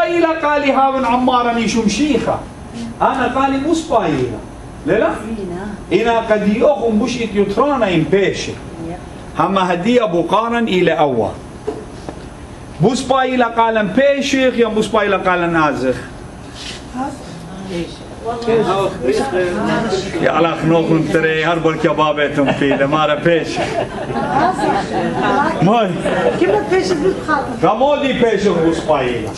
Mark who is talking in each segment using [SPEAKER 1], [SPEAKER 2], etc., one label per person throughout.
[SPEAKER 1] سبايلة قالي هاون عمارني شمشيخة أنا قالي مو سبايلة لا إنا قد يوخم بشيت يترانا إن بيشي هما هدية بقارن إلى أول بو سبايلة قالن بيشيخ يا بو سبايلة قالن آزخ يا على خنوخن تري هرب الكبابتهم في لمارا بيش ماي
[SPEAKER 2] كيف بيش بالخاطر
[SPEAKER 1] كمودي بيش بوسبايلا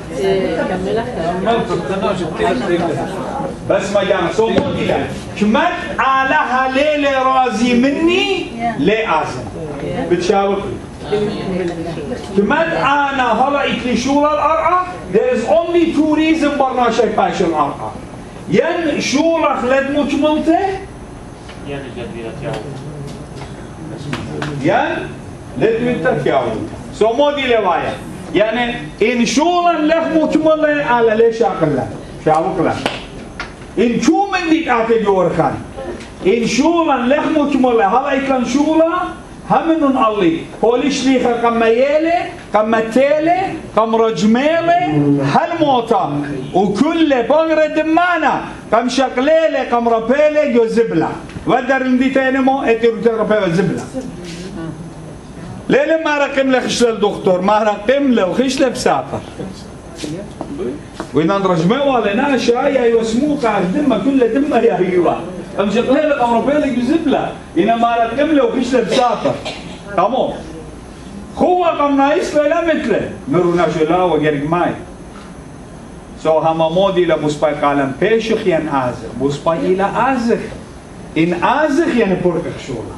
[SPEAKER 1] بس ما جانا سو مودي لا كمت علىها ليلة رازي مني لأزم بتشاوك كمت أنا هلا إتلي شورا الأرعى there is only two reasons برنا شيء باش الأرعى ين شورا خلد مكملته ين لد ياود سو مودي لوايا يعني إن شورا لخ مكمله على ليش أقله شاوك له إن شو من ديك أعطي جورخان إن شورا لخ مكمله هلا يكون شورا همنون الله هوليش ليخا قم يالي قم تالي قم رجميلي هالموتا وكل بغرة دمانا قم شقليلي قم ربيلي جو زبلة ودر نديتين مو اتيرو تربيل زبلة ليلي ما رقم لخش للدكتور ما رقم له وخش له بسافر وين رجمي ولا ناشا يا يسموك دمه كل دمه يا هيوا قم شقليلي قم ربيلي جو زبلة إنا ما رقم له وخش له بسافر تمام هو قم نايس لا مثله مرونا شلا وجرق ماي سو هما مودي لبوسباي قالن بيشخ ين آزخ بوسباي إلى آزخ إن آزخ ين بركخ شولا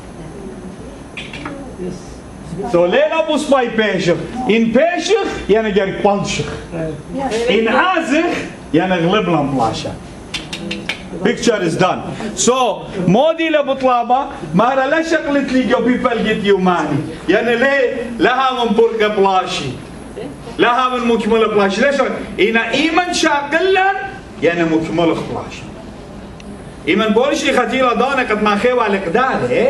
[SPEAKER 1] سو لينا بوسباي بيشخ إن بيشخ ين جرق بانشخ إن آزخ ين غلب لنبلاشا Picture is done. So, مودي لبطلابة مارا لا شغلت لي جو بيبل جيت يوماني يعني ليه لها من برقة بلاشي لها من مكمل بلاشي ليش إنا إيمن شاقلا يعني مكمل بلاشي إيمن بولشي ختيلة دانا قد ما خيوا على قدال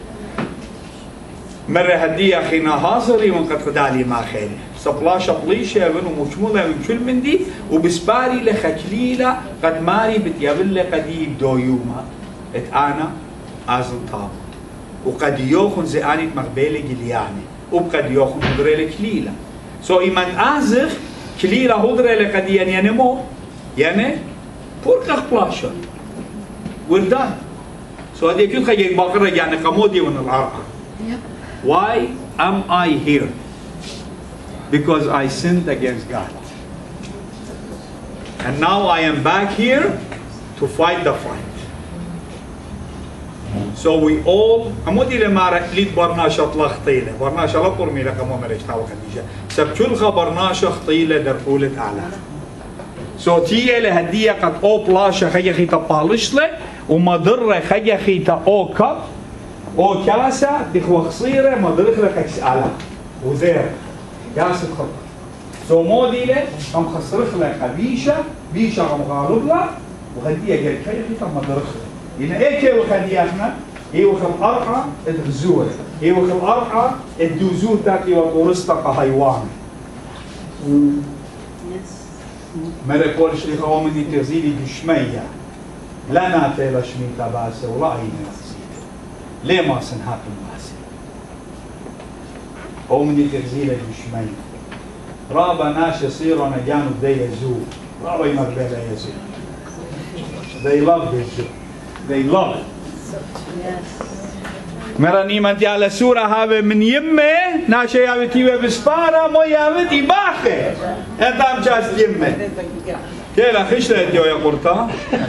[SPEAKER 1] مرة هدية أخينا حاصري من قد قدالي ما خيري سبلاشة بليشة ونو مكملة من كل من دي وبسباري لخكليلة قد ماري بتيابل قديب دو يوما ات أنا أزل طاب وقد يوخن زي مقبالة جلياني وقد يوخن هدري لكليلة سو إيمان أزخ كليلة هدري لقديان يعني مو يعني بركخ بلاشة we're done سو هذه كيف خيك باقرة يعني قمودي ون العرقة why am I here because I sinned against God. And now I am back here to fight the fight. So we all أمودي لما ليد برناشة خطيلة برناشة لا قرمي لك ما مريش تاو خديجة سبتشول خبرناشة خطيلة درقولة أعلى. So تيه لهدية قد أو بلاشة خي خيتا بالش له ومضرة خي خيتا أو كب أو كاسة دخوة خصيرة مضرة لك أعلى وزير. ياسر خطر سو مودي له قام خسرخ له قبيشه بيشه قام غالب له وهديه قال كيف تم درخ إن إيه كيو خدياتنا إيه وخل أرقى الغزور إيه وخل أرقى الدوزور تاكي وطورستق حيوان ماذا يقول شيخ ومن تزيد جشمية لا ناتي لشمي تباسه ولا عين نفسي ليه ما سنهاك الماسي ومن تزيد جشمية رابا ناس يصيرون جانب دي يزور رابا يمربي يزور they love this they love it مراني منتي على سورة هذا من يمه ناشي يابتي بسبارة مو يابت إباخة هتام جاست يمه كيلا خشلة يا قرطة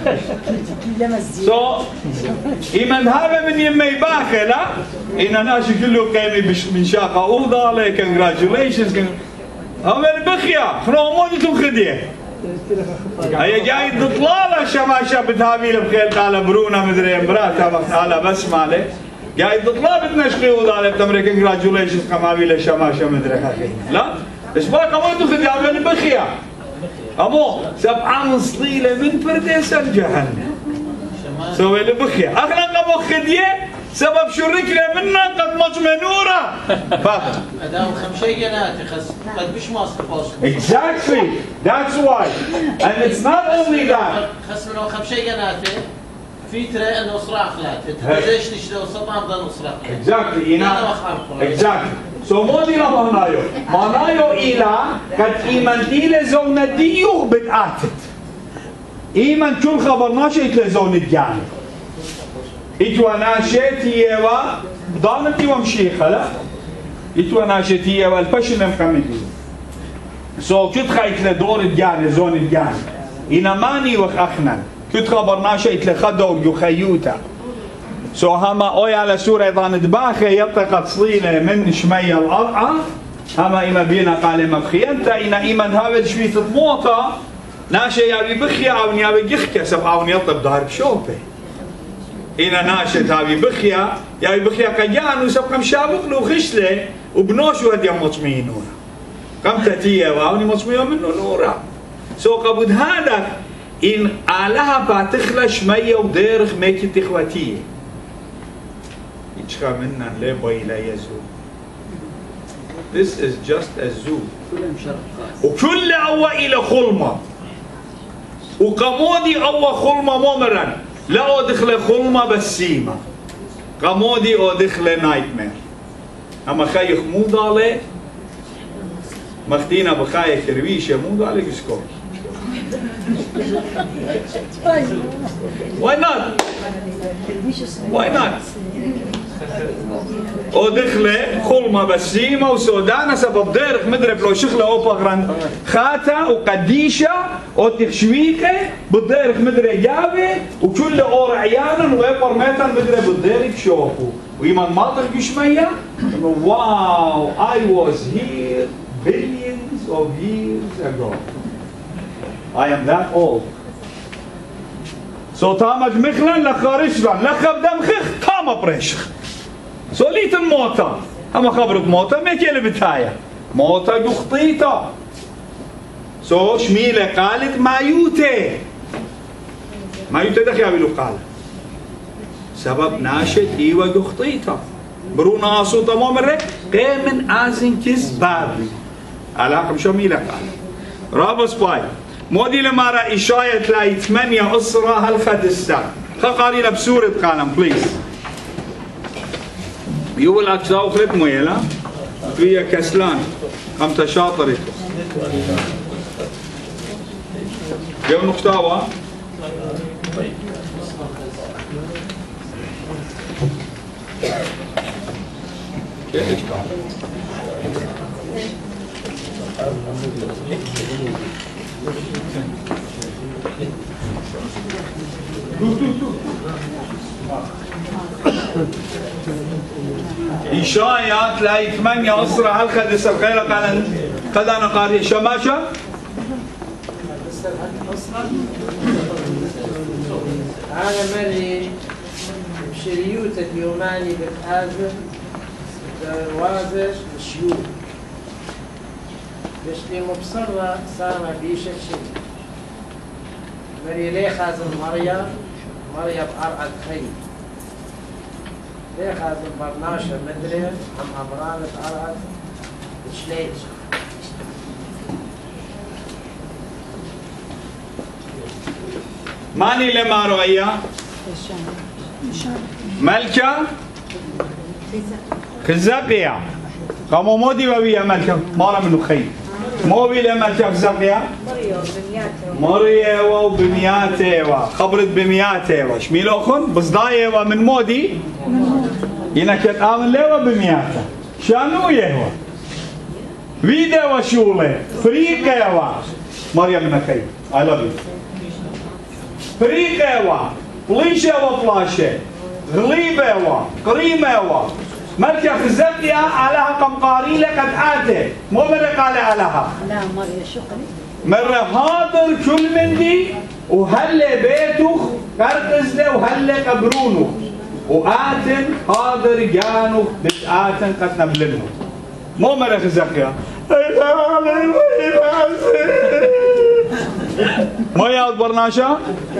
[SPEAKER 1] so إيمان هذا من يمه إباخة لا إن ناشي كله قيمي من شاقة أوضة لي congratulations أمر بخيا خنومونتم خديه هي جاي تطلع شماشة بتهابيل بخيل على برونا مدري امبراتها على بس ماله جاي تطلع بتنشقي وضع بتمري congratulations كمابيل شماشة مدري خاكي لا ايش بقى كمان تخدي عمل بخيا امو سبعة صليلة من فرديسا جهنم سوي لي بخيا اخنا قبو خديه سبب شركنا منا قد مجمنورة فاقر
[SPEAKER 3] أدام خمشي جناتي خس قد بش ماسك باسك
[SPEAKER 1] exactly that's why and it's not only that
[SPEAKER 3] خس منو خمشي جناتي في ترى انه صراع خلات ليش تشتو صبام ضل صراع
[SPEAKER 1] exactly exactly so مودي لمعنايو معنايو إلى قد إيمانتي لزونة ديوغ بتعاتت إيمان كل خبرناش إتلزونة دياني إتوا ناشيتي يوا ضانتي ومشيخة لا إتوا ناشيتي يوا البشن مكملين سو كنت خايت لدور الدياني زون الدياني إنا ماني وخ أخنا كنت خبرناش إتلخدو يخيوتا سو هما أوي على سورة ضان دباخة يطقت صليلة من شمية الأرعى هما إما بينا قال ما بخيانتا إنا إيمان هاود شوية موطة ناشي يابي بخيا أو نيابي يخكا سب أو نيطب دار بشوبه إنا ناشي تابي بخيا يابي بخيا كجان وسب كم شابق له خشلة وبنوش ودي مطمئين نورا كم تتيه وأوني مطمئين منه نورا سو قبض هذا إن آلها باتخلى شمية وديرخ ميكي تخواتيه يتشخى منا لبا إلى يزو This is just a zoo وكل أول إلى خلمة وقمودي أول خلمة ممرا لا أدخل خلمة بسيمة قمودي أدخل نايت مير أما خايخ مو ضالي مخدينا بخايخ رويشة مو ضالي كسكو Why not? Why not? ودخله خلمة بسيمة وسودانة سبب ديرك مدرب لو شخلة أو بغران خاتا وقديشة أو تخشويكة بديرك مدرب جابه وكل أور عيانا ويبر ميتا مدرب بديرك شوفه ويمان ماطر بشمية واو I was here billions of years ago I am that old so تامج مخلن لخارشلن لخب دمخخ تام بريشخ سوليت الموتى أما خبرت موتى ما كيلي بتايا موتى يخطيتا سو شميلة قالت مايوتة مايوتة دخيا بلو قال سبب ناشد إيوة يخطيتا برونا أصو تمام الرق قيمن آزن كز بابي علاقم شميلة قال رابس باي مودي لما رأي إشاية لا يتمنى أسرة هالخدستان خقاري لبسورة قالم بليز يقول أجزاء أخرى مويلة فيها كسلان هم تشاطرت جو نقطاوة إشايات لا يتمنى أسرع هالخدس الخير قد أنا قارئ شماشة
[SPEAKER 4] هذا مري شريوت اليوماني بالحاجة دروازش الشيوخ باش لي مبصرة صار بيش الشيء مري ليه خازن مريم بأرعد خير ليه خازن برناشة مدري هم أمران بأرعد بشليش
[SPEAKER 1] ماني لما رؤيا ملكة خزاقية قاموا مودي بابيا ملكة مارا منو خير مو بيلا ملكة خزاقية مريا وبنياتي خبرت بمياتي شميلو خن بصداية ومن مودي ينكت آمن ليوا بمياته شانو يهوى فيديو وشولة فريقة يوا مريم من خير I love you فريقة يوا بليشة وفلاشة غليبة يوا قريمة يوا ملكة خزاقية علىها قمقاريلة قد آته مو مرة قال علىها
[SPEAKER 2] لا مريم شقني
[SPEAKER 1] مرة حاضر كل من دي وهلا بيتوخ قرقزله وهلا قبرونه وآتن حاضر جانوخ دش آتن قد نبلنه مو مرة خزاقية ما ياود برناشا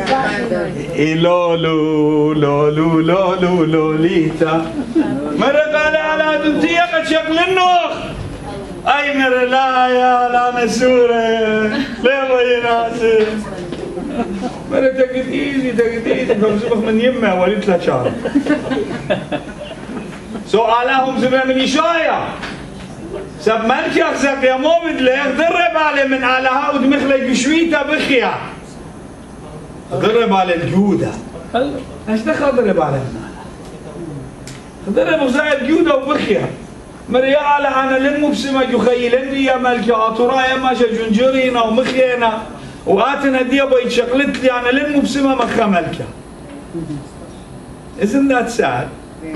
[SPEAKER 1] لولو لولو لولو لوليتا مرة قال على دمتي قد شكل النوخ اي مرة لا يا لا نسورة لا بيناسي مرة تقد ايزي فمسبخ من يمه وليت له شهر سؤالهم زمان من يشايا سب ملك يخزق يا مو بدله ضرب عليه من آلها ودمخلي بشويته بخيا ضرب على الجودة ايش دخل ضرب عليه من آلها ضرب زي الجودة وبخيا مريا على انا للمبسمة يخيلني يا ملك اطرايا ماشا جنجرينا ومخينا واتنا دي ابو شقلت لي انا للمبسمة مخا ملكة isn't that sad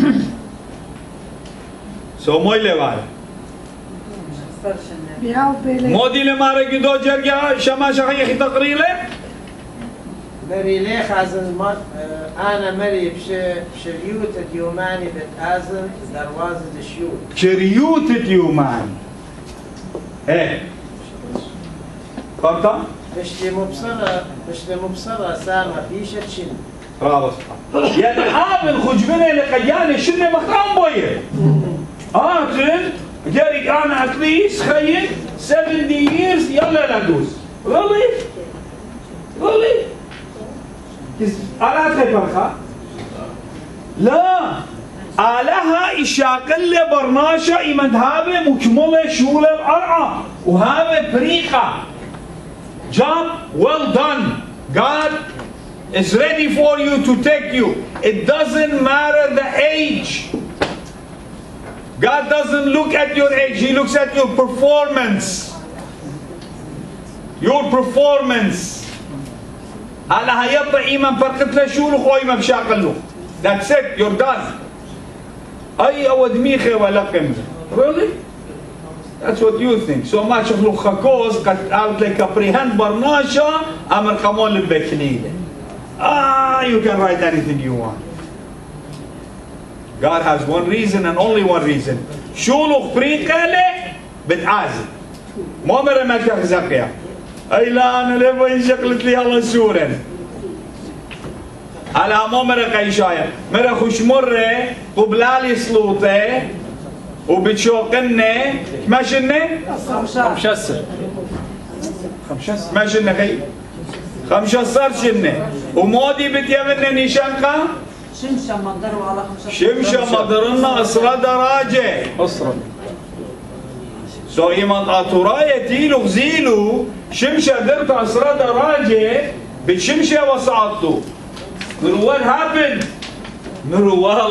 [SPEAKER 1] so مويلة وعلا مودي لما رقدو جرقا شما شخي يخي تقريله
[SPEAKER 4] مري ليخ عزن انا مري بشريوت اليوماني بتازن دروازة الشيوت
[SPEAKER 1] شريوت اليوماني ايه قرطة
[SPEAKER 4] بشتي مبصرة سامة فيشة شن
[SPEAKER 1] برافو يعني عامل خجبنا لقياني شنو مخام بويه تن جاري انا اتليست خيل 70 years يلا ندوس really على تفرخة لا علىها إشاقل برناشة إيمن هذا مكملة شغل الأرعى وهذا بريقة job well done God is ready for you to take you it doesn't matter the age God doesn't look at your age he looks at your performance على هيطلع إيمان فرقت له شولخ وإيمان بشاقل له that's it you're done أي أود ميخي ولا قمة really that's what you think so ما شغلو خكوز قد قالت لك أبريهن برناشا أمر قمون للبكليلة you can write anything you want God has one reason and only one reason شولخ بريقالة بتعازي مو مرة ما تخزقيا اي لا انا ليه شقلت لي الله سورا على مو مرة قيشايا مرة خوش مرة قبلالي سلوطة وبتشوقني ما شنة؟
[SPEAKER 5] خمشسر
[SPEAKER 1] ما شنة خي؟ 15 شنة ومودي بتيمني نيشانقة
[SPEAKER 2] شمشة مقدروا على 15
[SPEAKER 1] شمشة مقدرنا أسرة دراجة
[SPEAKER 5] أسرة
[SPEAKER 1] سو إيمان أطراية تيلو غزيلو شمشة درت أسرة دراجة بتشمشة وصعدتو مرو what happened مرو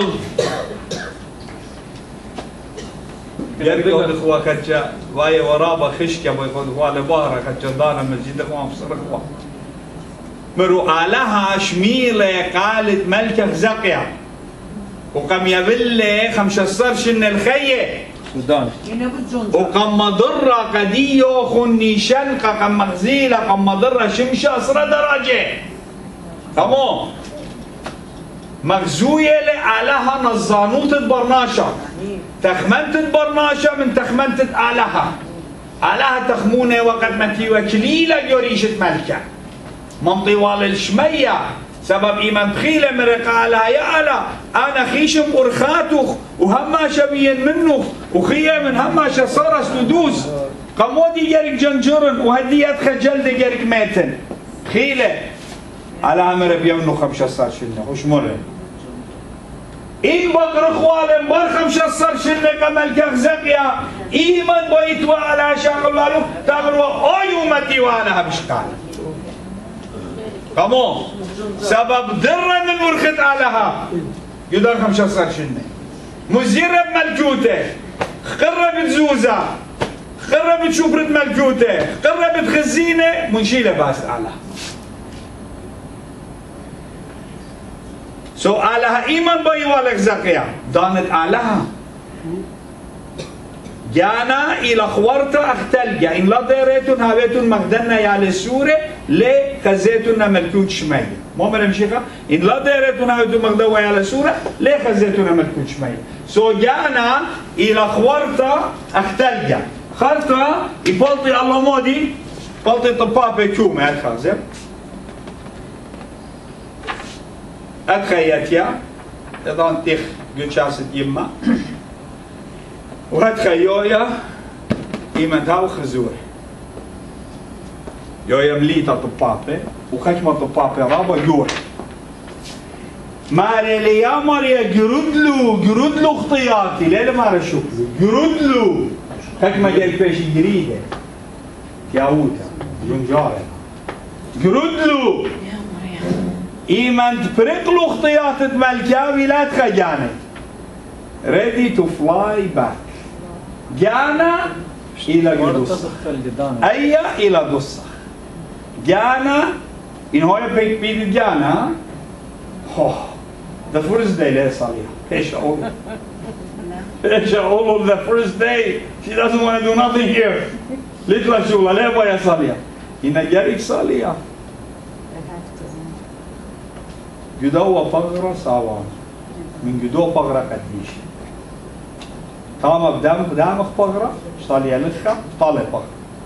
[SPEAKER 1] يرجعوا الإخوة كتشا واي ورابا خشكة ويقول إخوة لبهرة كتشا دانا مسجد إخوة مفسر إخوة مرو آلها شميلة قالت ملكة زقيا وقام يبلي 15 شن الخية
[SPEAKER 5] سودان
[SPEAKER 1] وقام مضرة قديو خني شنقة قام مغزيلة قام مضرة شمشة أسرة درجة كمو مغزوية لآلها نظانوت البرناشة تخمنت البرناشة من تخمنت آلها تخمونة وقت متي وكليلة يوريشة ملكة من طوال الشمية سبب إيمان تخيلة مرقة آلها يا آلا أنا خيشم أرخاتوخ وهما شبيين منوخ وخيه من هما شصارس تدوس قمودي جارك جنجرن وهدي أدخل جلد جارك ميتن خيلة آلها مرق يمنو 15 شنة وش مرق إن بقر خوالن بار 15 شنة كملكة زقيا إيمان بيتوا على شاقل والو تغروا أيومتي وأنا بشقال كمو سبب درة من ورخت علىها يدار 15 شنة مزيرة بملكوته خرة بتزوزة خرة بتشوبرة ملكوته خرة بتخزينة منشيلة باس علىها سو علىها إيمان بيوالك زقيا دانت علىها جانا إلى خوارتا أختلقا إن لا ديريتون هاويتون مخدنا يالي سورة لي خزيتون ملكوت شمية مو مرم شيخا إن لا ديريتون هاويتون مخدنا يالي سورة لي خزيتون ملكوت شمية سو جانا إلى خوارتا أختلقا خارتا يبالطي الله مودي بالطي طبابة كومة هالخازم أتخيت يا إذا تيخ قد شاسد يما وهتخيويا إيمان تاو خزور يويا مليتا طبابة وخشمة طبابة رابا يور ماري ليا ماريا جرودلو اختياتي ليلة ماري شكلو جرودلو خشمة جاي بيش جريدة تياوتا جنجارة جرودلو إيمان تبرقلو اختياتت مالكاوي لا تخجاني ready to fly back جانا إلى قدوس أيا إلى دوسة جانا إن هو يبيك بيد جانا the first day لا صالية إيش أقول the first day she doesn't want to do nothing here ليتلا شغلة لا يا صالية إن جاريك صالية جدوة فقرة ساوان من جدوة فقرة قديش تمام بدامخ فقرة صالية لخة طالع فقرة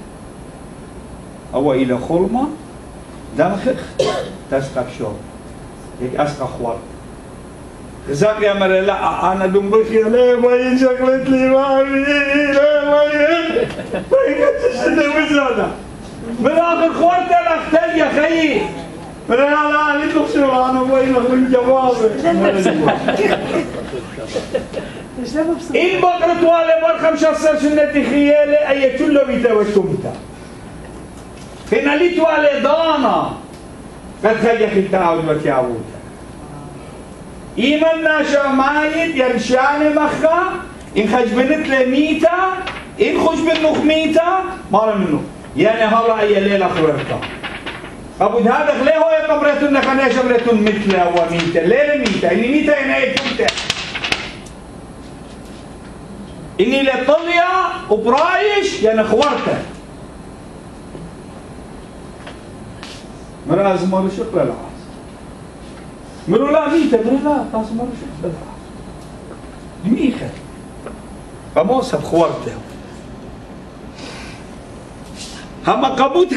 [SPEAKER 1] أو إلى خلمة دمخخ تسقى شوب هيك أسقى خوار زاك يا مرة لا أنا دمبخي لا باين شكلت لي مامي لا باين باين كتشتي بالآخر خوار تلختل يا خيي لا ليتلو شو أنا باين لك من جوابه إن بقرة والي برخم شخصا سنتي خيالي أي كله بيتوتمتا هنا ليت والي دانا قد خليك التعود وكيعوتا إيمان ناشا مايد يرشاني مخا إن خجبنت لميتا إن خجبن نخميتا مالا منو يعني هلا أي ليلة خبرتا أبو هذا ليه هو يقبرتون خناش برتون مثله وميتا ليه ميتا إني ميتا إني أيتمتا إني لطليا وبرايش يعني خوارته مرة لازم مرة شكل العاص مرة لا ميتة مرة لا لازم مرة شكل العاص دميخة فموسى بخوارته هما قبود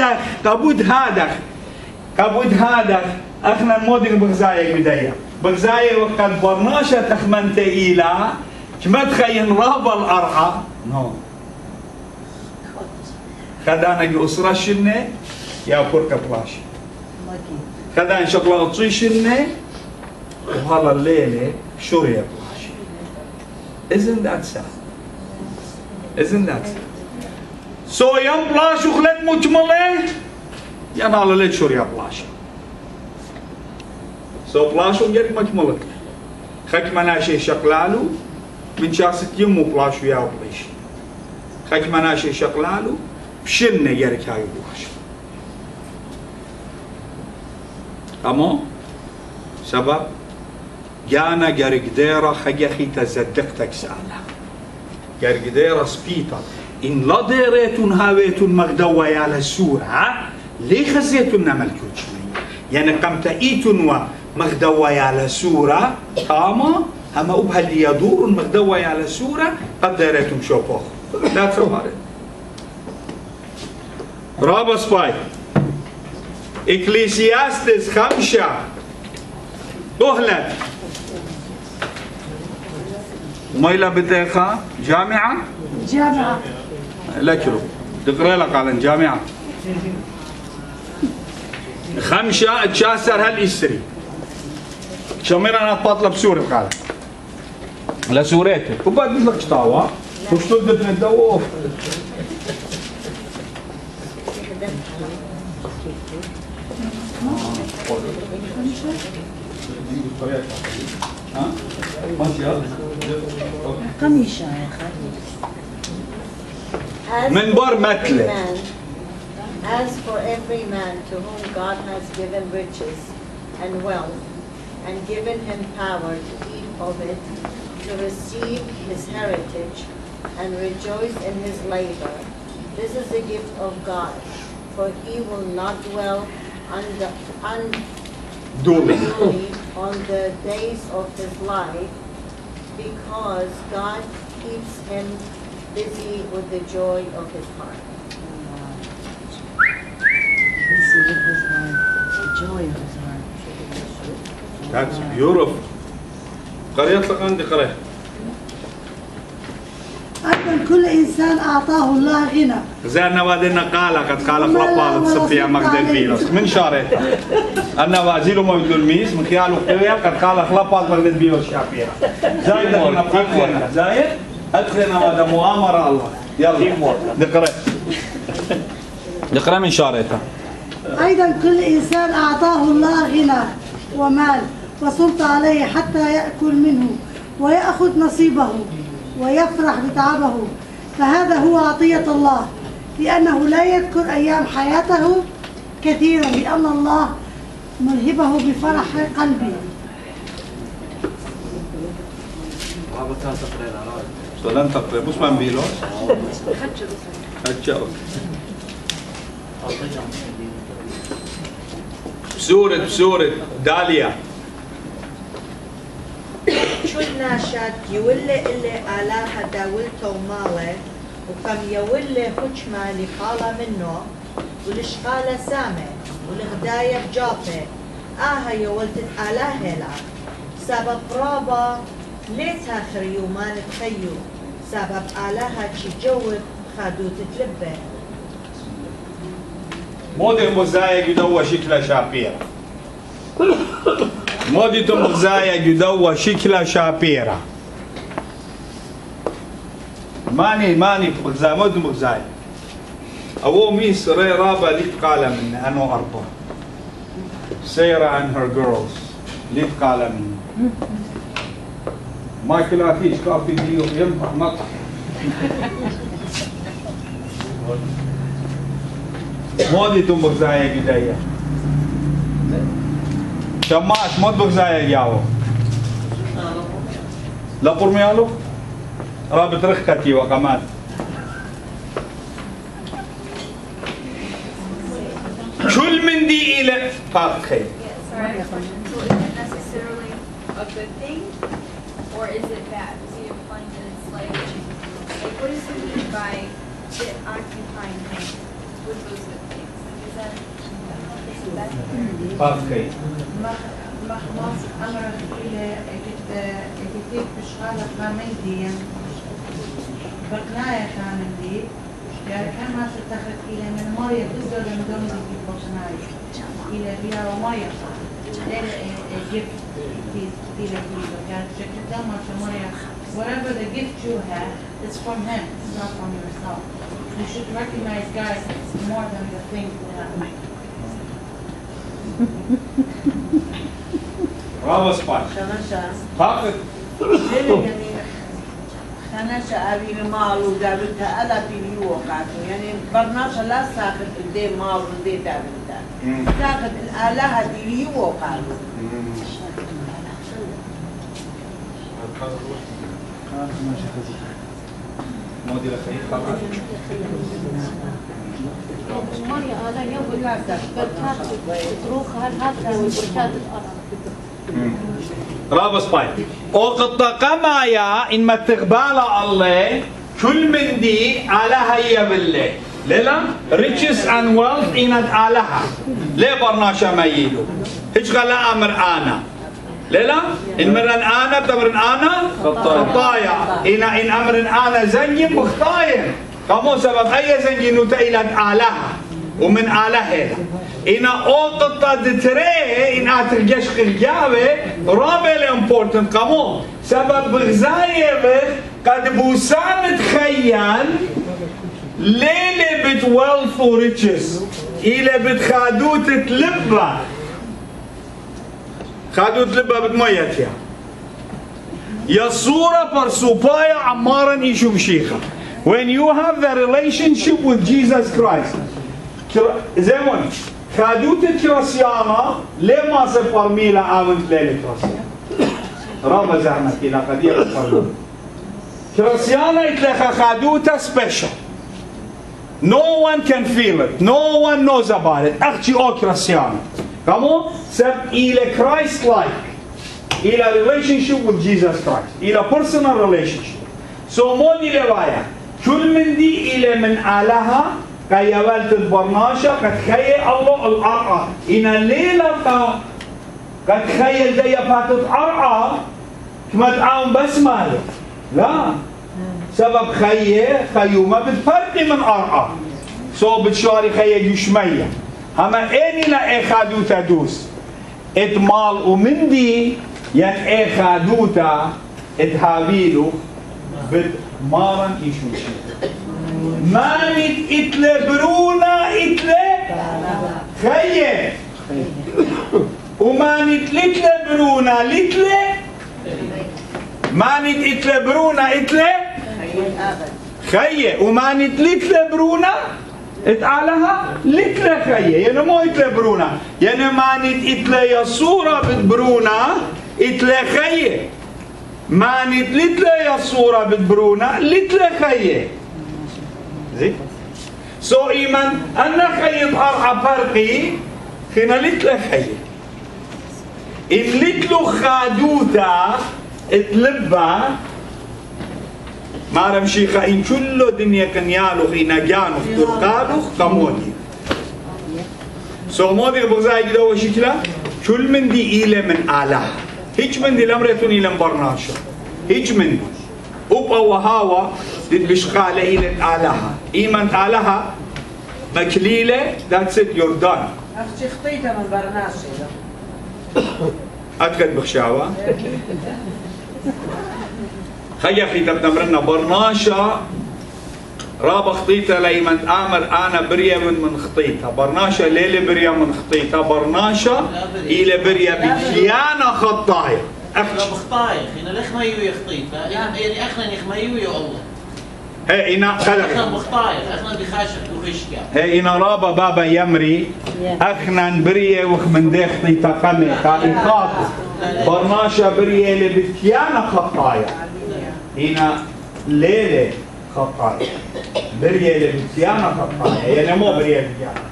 [SPEAKER 1] هذا اخنا المودين بغزايا بداية بغزايا وقت برناشة تخمنت إلى كما تخين رابا الأرعى نو خدانا يسرى شنة يا فرقة بلاش خدانا شغلة تصي شنة وهلا الليلة شوريا بلاش isn't that sad so يوم بلاش وخلت مجملة ينال ليت شوريا بلاش so بلاش وجري مجملة خك مناشي شقلالو من شخص يمو بلاش ويا بلاش خك مناشي شقلالو بشنة يرك هاي بلاش أما سبب جانا جرقديرة خيخي تزدقتك سألها جرقديرة سبيتا إن لا ديريتون هاويتون مغدوة على السورة ليه خزيتون نملكوش يعني قمت إيتون ومغدوة على السورة أما أما أبها اللي يدور مغدوة على السورة قد ديريتون شوفوه لا تفهمت رابع سباي إكليسياستس 5 أهلا ميلا بتيخا جامعة لا كيلو تقرأ لك على الجامعة 5 تشاسر هالإسري شمير أنا بطلب سوري قال لا سوريته وبعد لك شطاوة وش تقدر ندوه من بار متله
[SPEAKER 5] As for every man to whom God has given riches and wealth, and given him power to eat of it, to receive his heritage, and rejoice in his labor, this is a gift of God, for he will not dwell unduly on the days of his life, because God keeps him busy with the joy of his heart.
[SPEAKER 2] Busy with his heart, the joy of his heart.
[SPEAKER 1] That's beautiful. قريت لك عندي قريت.
[SPEAKER 6] أيضا كل إنسان أعطاه الله غنى.
[SPEAKER 1] زي النوادينا قد قال خلطة صفية مقدل بيلوس من شارتها. النوازيل ما يقول ميس من خيال وقوية قد قال خلطة مقدل بيلوس شافية. زايد أدخلنا زايد أدخلنا هذا مؤامرة الله. يلا نقرأ من شارتها.
[SPEAKER 6] أيضا كل إنسان أعطاه الله غنى ومال وسلطة عليه حتى يأكل منه ويأخذ نصيبه ويفرح بتعبه، فهذا هو عطية الله، لأنه لا يذكر أيام حياته كثيرا، لأن الله ملهبه بفرح قلبه.
[SPEAKER 1] لن تقرأ بس من بيلوس. بسورة داليا.
[SPEAKER 5] شلنا شاد يولي اللي آلاها داولته وماله وكم يولي حكمة اللي قال منه والشقالة سامة والغداية بجافة يولت آلاها لا سبب رابا ليتها خريو ما نتخيو سبب آلاها تجوب خادوت تلبه
[SPEAKER 1] مودي المزايق يدوى شكلها شابيرة. مودي المزايق يدوى شكلها شابيرة. ماني مغزاي مودي مغزاي. أو ميس ري رابا ليت قال من أنو أربعة. Sarah and her girls ليت قال من. ما كلا فيش كافي ديو ينفع مطح. مودي تم بغزايا قدايا شماش مود بغزايا جاو لا قرميالو رابط رخكتي وكمان كل من دي إلى فاقخي.
[SPEAKER 7] So is it necessarily a good thing or is it bad? Is he implying that it's like what does he mean by it occupying him with those good things? Is that bad?
[SPEAKER 1] فاقخي.
[SPEAKER 2] مخمص أمر إلى كتير بشغالة خامنديا بقناية خامندي يعني كان ما شتخذ إلى من مرية تزور من دون ذي بقناية إلى بيها ومرية gift إلى بيها كانت شكل ما مرية whatever the gift you have is from him, it's not from yourself. You should recognize guys it's more than the things you have.
[SPEAKER 1] رابط سباي. فاقخ.
[SPEAKER 2] خناشة أبي المال ودابتها ألا في وقعته يعني برناشة لا ساقط الدي مال ودي دابتها ساقط الآلهة دي وقعته
[SPEAKER 1] مودي لخير فاقخ.
[SPEAKER 8] مريم أنا اليوم بركات تروخ هالهاتها والبركات الأرض.
[SPEAKER 1] رابط سباي. وقطة قمايا إن ما تقبال الله كل من دي على هيا بالله. ليلا riches and wealth إنت علىها. ليه برناشا ما يلو؟ هيش غلا أمر أنا. ليلا إن مرن أنا بتمرن أنا خطايا. إن أمرن أنا زنجي بخطايا. كمو سبب أي زنجي نتايلت علىها ومن علىها. إن أوقات دتري إن أترجش خجابة رابل important كمو سبب غزاية قد بوسام تخيل ليلة بت wealth و riches إلى بت خادوت تلبة خادوت تلبة بتميتها يا صورة برسوبايا عمارا إيشو مشيخة. When you have the relationship with Jesus Christ زمن خادوت كريستيانا ليه ما صفر ميلا آمنت ليلة كريستيانا رابا زعمت إلى قدير القرن كريستيانا إتلخا خادوتا special. No one can feel it. No one knows about it. أختي أو كريستيانا كمو سب إلى Christ like إلى relationship with Jesus Christ إلى personal relationship. So موني لوايا كل من دي إلى من آلها قيبلت البرناشة قد خيئ الله الأرقى إن الليلة قد تخيل زي فاتت أرعى كما تعاون بس مالك لا سبب خيومة بتفرق من أرعى صوب الشاري خيه يشمية هما إني لا إخادو تدوس إتمال ومندي ين إخادوتا إتهابيلو بتمارن إيشوشي مانت إتلي برونا إتلي خيه ومانت لتلي برونا لتلي مانت إتلي برونا إتلي خيه ومانت لتلي برونا اتعالها لتلي خيه يعني مو إتلي برونا يعني مانت إتلي يصورة بتبرونا إتلي خيه مانت لتلي يصورة بتبرونا لتلي خيه زين سو إيمان أنا خيط أرعى فرقي خينا لتلي خيه إن لتلو خادوتا اتلبا ما رمشي خاين كله دنيا كنيالو خينا جانو ترقالو كمودي سو مودي بغزاي جدو شكلا كل من دي إيلة من آله هيج من دي لمرتون إيلة برناشا هيج من دي أوبا وهاوا بشقالة إيلة آلها إيمان آلها مكليلة that's it you're done
[SPEAKER 4] أختي خطيتها من برناشا
[SPEAKER 1] أتكد بخشاوة خيا في تبنمرنا برناشا راب خطيتها ليمن آمر أنا بريا من خطيتها برناشا ليلة بريا من خطيتها برناشا إلى بريا بكيانا خطايا
[SPEAKER 3] أخنا بخطايا خينا لخنا يو يخطيتها يعني أخنا يخميو يا الله
[SPEAKER 1] هي إنا
[SPEAKER 3] أخنا
[SPEAKER 1] خلق
[SPEAKER 3] بخطايا أخنا بخاشق وخشكا
[SPEAKER 1] هي إنا رابا بابا يمري أخنا بريا وخمن ديختي تقمي خائقات برناشا بريا اللي بكيانا خطايا هنا ليلة خطايا بريا اللي بكيانا خطايا يعني مو بريا بكيانا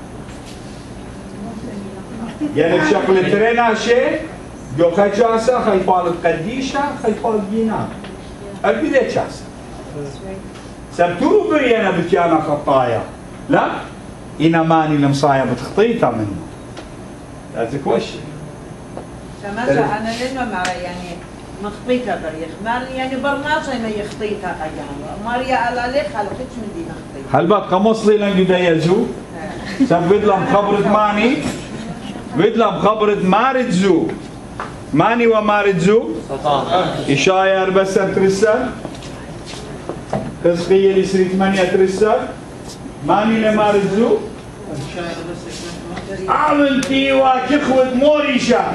[SPEAKER 1] يعني بشكل ترينا شيء جو خجاسة خيفال قديشة خيفال جينا البداية جاسة سبتورو بريانا بكيانا خطايا لا إنا ماني المصايا بتخطيطها منه that's the question
[SPEAKER 4] فمثلا أنا لما مرة يعني مخطيتها بريخ مال يعني برناشا ما يخطيتها أجانا ماريا على ليخ على كتش من دي مخطيتها
[SPEAKER 1] هل بقى مصلي لن يديزو سبت لهم خبرة ماني بدلهم خبرة مارتزو ماني ومارتزو إشايا أربسة ترسل خزقية لسري 8 ترسل ماني لمارتزو عملتي وكخوة موريشا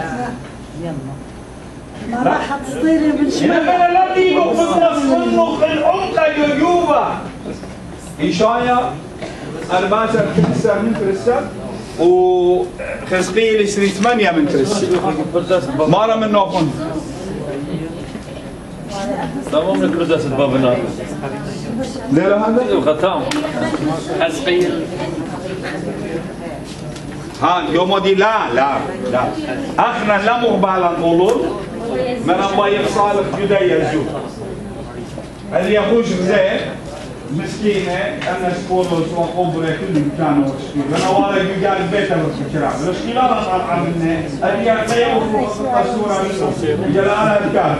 [SPEAKER 6] ما راح تصيري من شوي
[SPEAKER 1] إنما لا تيجوا في النص العمق يجوبة إشايا أربعة ترسل من ترسل وخزقية لسري 8 من ترسل مرة من نوخن
[SPEAKER 9] تمام نكرداس البابنا
[SPEAKER 1] لا هذا
[SPEAKER 9] الختام حزقيل
[SPEAKER 1] ها يوم دي لا اخنا لا مقبالا نقولون من الله يصالح جدا يزول اللي يخوش غزال مسكينة أنا سكولو سوا قبرة كل مكان وشكيل أنا وارد يجال بيته بالكرام الاشكيل أنا طالعة منه اللي يعطيه الصورة منه يجال أنا الكارت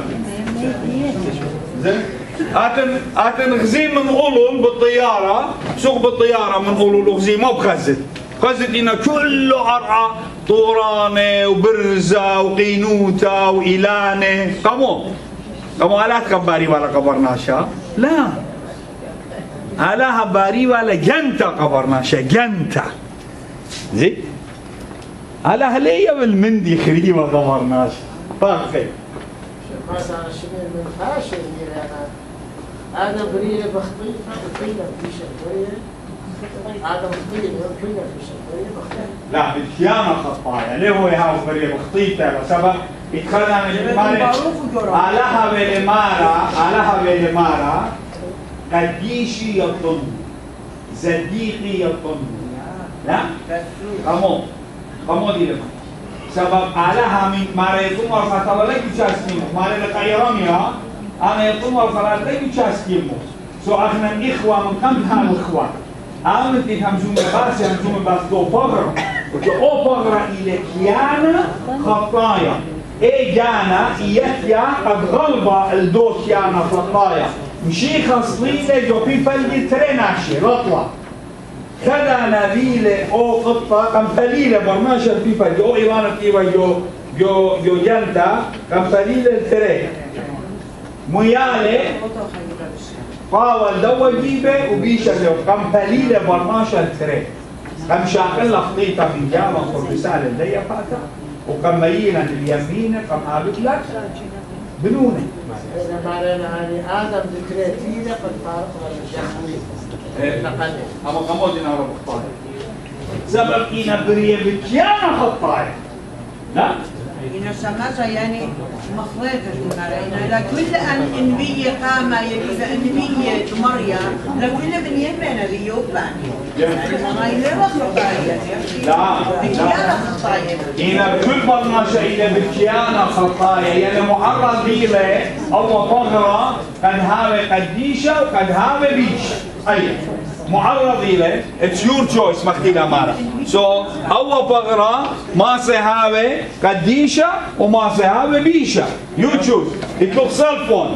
[SPEAKER 1] زين آتن غزي من أولول بالطيارة سوق بالطيارة من أولول وغزي ما بخزت خزت إنا كله أرعى طورانة وبرزة وقينوتة وإلانة قاموا آلات كباري ولا قبرناشا لا آلها باري ولا جنتا قبرناشا جنتا زي آلها ليه بالمندي خريبة قبرناشا فاقفي
[SPEAKER 4] مثلا شمير من خاشة أنا بريء بخطيفة بخطيفة في شكوية هذا بخطيفة في شكوية بخطيفة
[SPEAKER 1] لا بالكيانة خطايا ليه هو يهاو بريء بخطيفة بسبب يتخلى من الإمارة علىها بالإمارة قديشي يطن زديقي يطن لا قامو دي لما سبب علىها من مارا يطن ورفات الله لك يشاسكيمو مارا لقيرانيا أنا يطن ورفات لك يشاسكيمو سو أخنا إخوة من كم هالإخوة آمن تفهمون بس يفهمون بس دو فقر او فقرة إلى كيانا خطايا اي جانا إيتيا قد غلبة الدو كيانا خطايا مشي خصليلة جو في فلي تريناشي رطلة كذا نبيلة او قطة كم فليلة برناشا في فلي او إيوانا كيوا جو جنتا كم فليلة ترين ميالة قاول دوا جيبه وبيشا جو كم فليلة برناشا ترين كم شاقل خطيطة في جامعة الرسالة اللي فاتا وكم ميلا اليمين كم قالت لك بنونة
[SPEAKER 3] إذا مرينا عن آدم ذكريتينا قد فارقنا الجحوي نقلنا
[SPEAKER 1] أما قمودنا رب خطايا سبب إنا بريه بكيانا خطايا لا
[SPEAKER 4] إنه سماسة يعني مخرجة إنه لكل أن إنبية قامة يجوز إنبية مريم لكل من يمين نبيه وباني ما يلوى خطايا
[SPEAKER 1] لا
[SPEAKER 4] بكيانا خطايا
[SPEAKER 1] إنا كل برناشا إلى بكيانا خطايا يعني معرض إلى أو فقرة قد هاوي قديشة وقد هاوي بيشة أي معرض إلى it's your choice مختيلة مارا so أول فقرة ما سهاوي قديشة وما سهاوي بيشة you choose يطلق cell phone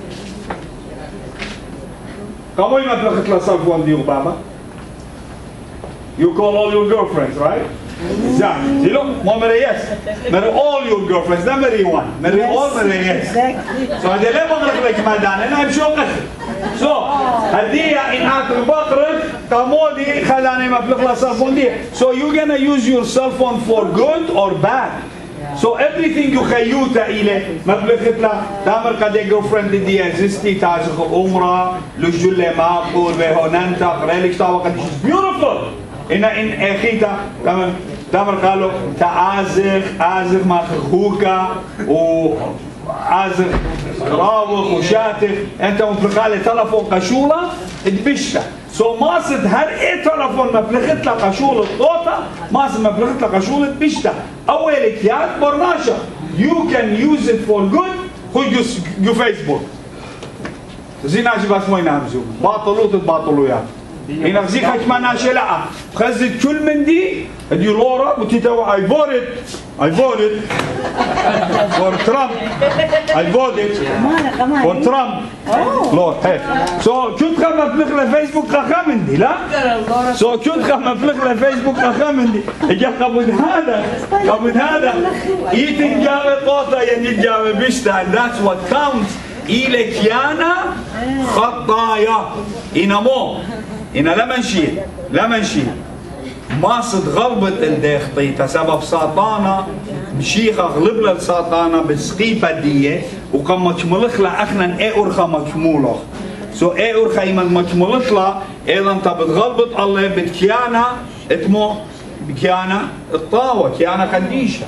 [SPEAKER 1] كم وين مطلقت له cell phone ديو بابا you call all your girlfriends right exactly you know ما مري yes مري all your girlfriends ده مري one مري all مري yes so هذا ليه بغرق لك مدان أنا بشو قصد so هذه إن أتبقرك كمودي خلاني مبلغ لا cell phone دي so you're gonna use your cell phone for good or bad so everything يخيوتا إلى مبلغ لا دامر قد girlfriend دي existي تازخ عمره لجل ما قول بهوننتا قريلك تاوا قد beautiful إن أخيتا كمان دامر قالوا تعازخ ما خوكا وعازخ راوخ وشاتخ انت مفلقالي تلفون قشولة اتبشتا سو ماسد هر اي تلفون مفلقت لك قشولة طوطة ماسد مفلقت لك قشولة بشتا اولك ياد برناشا you can use it for good خد جو فيسبوك زي ناجي بس موي نامزو باطلوا ياد هنا زي خشما ناشي لا خزت كل من دي ادي لورا وتتوى I voted for Trump I voted for Trump لور هيك سو كنت خم مفلق لفيسبوك خم دي لا سو كنت خم مفلق لفيسبوك خم دي اجا قبل هذا eating جاوة طوطة يعني جاوة بيشتا and that's what counts إلك يانا خطايا إنمو إنا لما نشيل ماصد غربت الديخطيتا سبب ساطانا مشيخة غلب للساطانا بسقيفة دية وكم مجملخ لا أخنا اي أرخا مجمولخ سو اي أرخا إيمان مجملخ لا إذا انت بتغلبت الله بتكيانا اتمو بكيانا الطاوة كيانا قديشة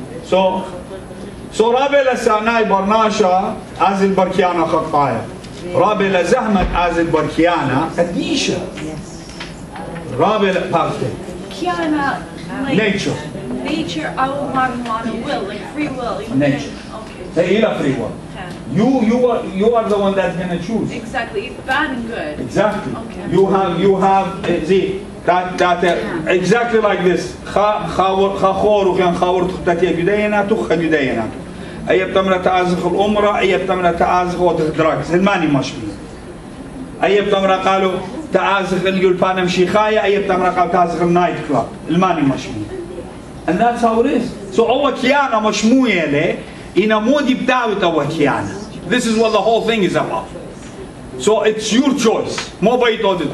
[SPEAKER 1] سو رابي لساناي برناشا أزل بركيانا خطايا رابي لزهمة أزل بركيانا قديشة رابي لبارتي
[SPEAKER 7] Kiana, like
[SPEAKER 1] nature
[SPEAKER 7] أو marijuana will, like free will. You
[SPEAKER 1] nature
[SPEAKER 7] can, okay.
[SPEAKER 1] هي لا free will you are the one that's gonna choose
[SPEAKER 7] Exactly, bad and good.
[SPEAKER 1] exactly
[SPEAKER 7] Okay.
[SPEAKER 1] you have see that exactly like this خاور وكان خاور تختتي جدينا تخ جدينا أي بتمنى تعازخ الأمرة أي بتمنى تعازخ وتدرك الماني مشبي أي بتمنى قالوا تعازخ اليولفانا مشيخايا أي بتمنى قالوا تعازخ النايت كلاب الماني مشبي and that's how it is so أول كيانا مشموية له إن مودي بتاعه أول كيانا this is what the whole thing is about so it's your choice مو بيتودد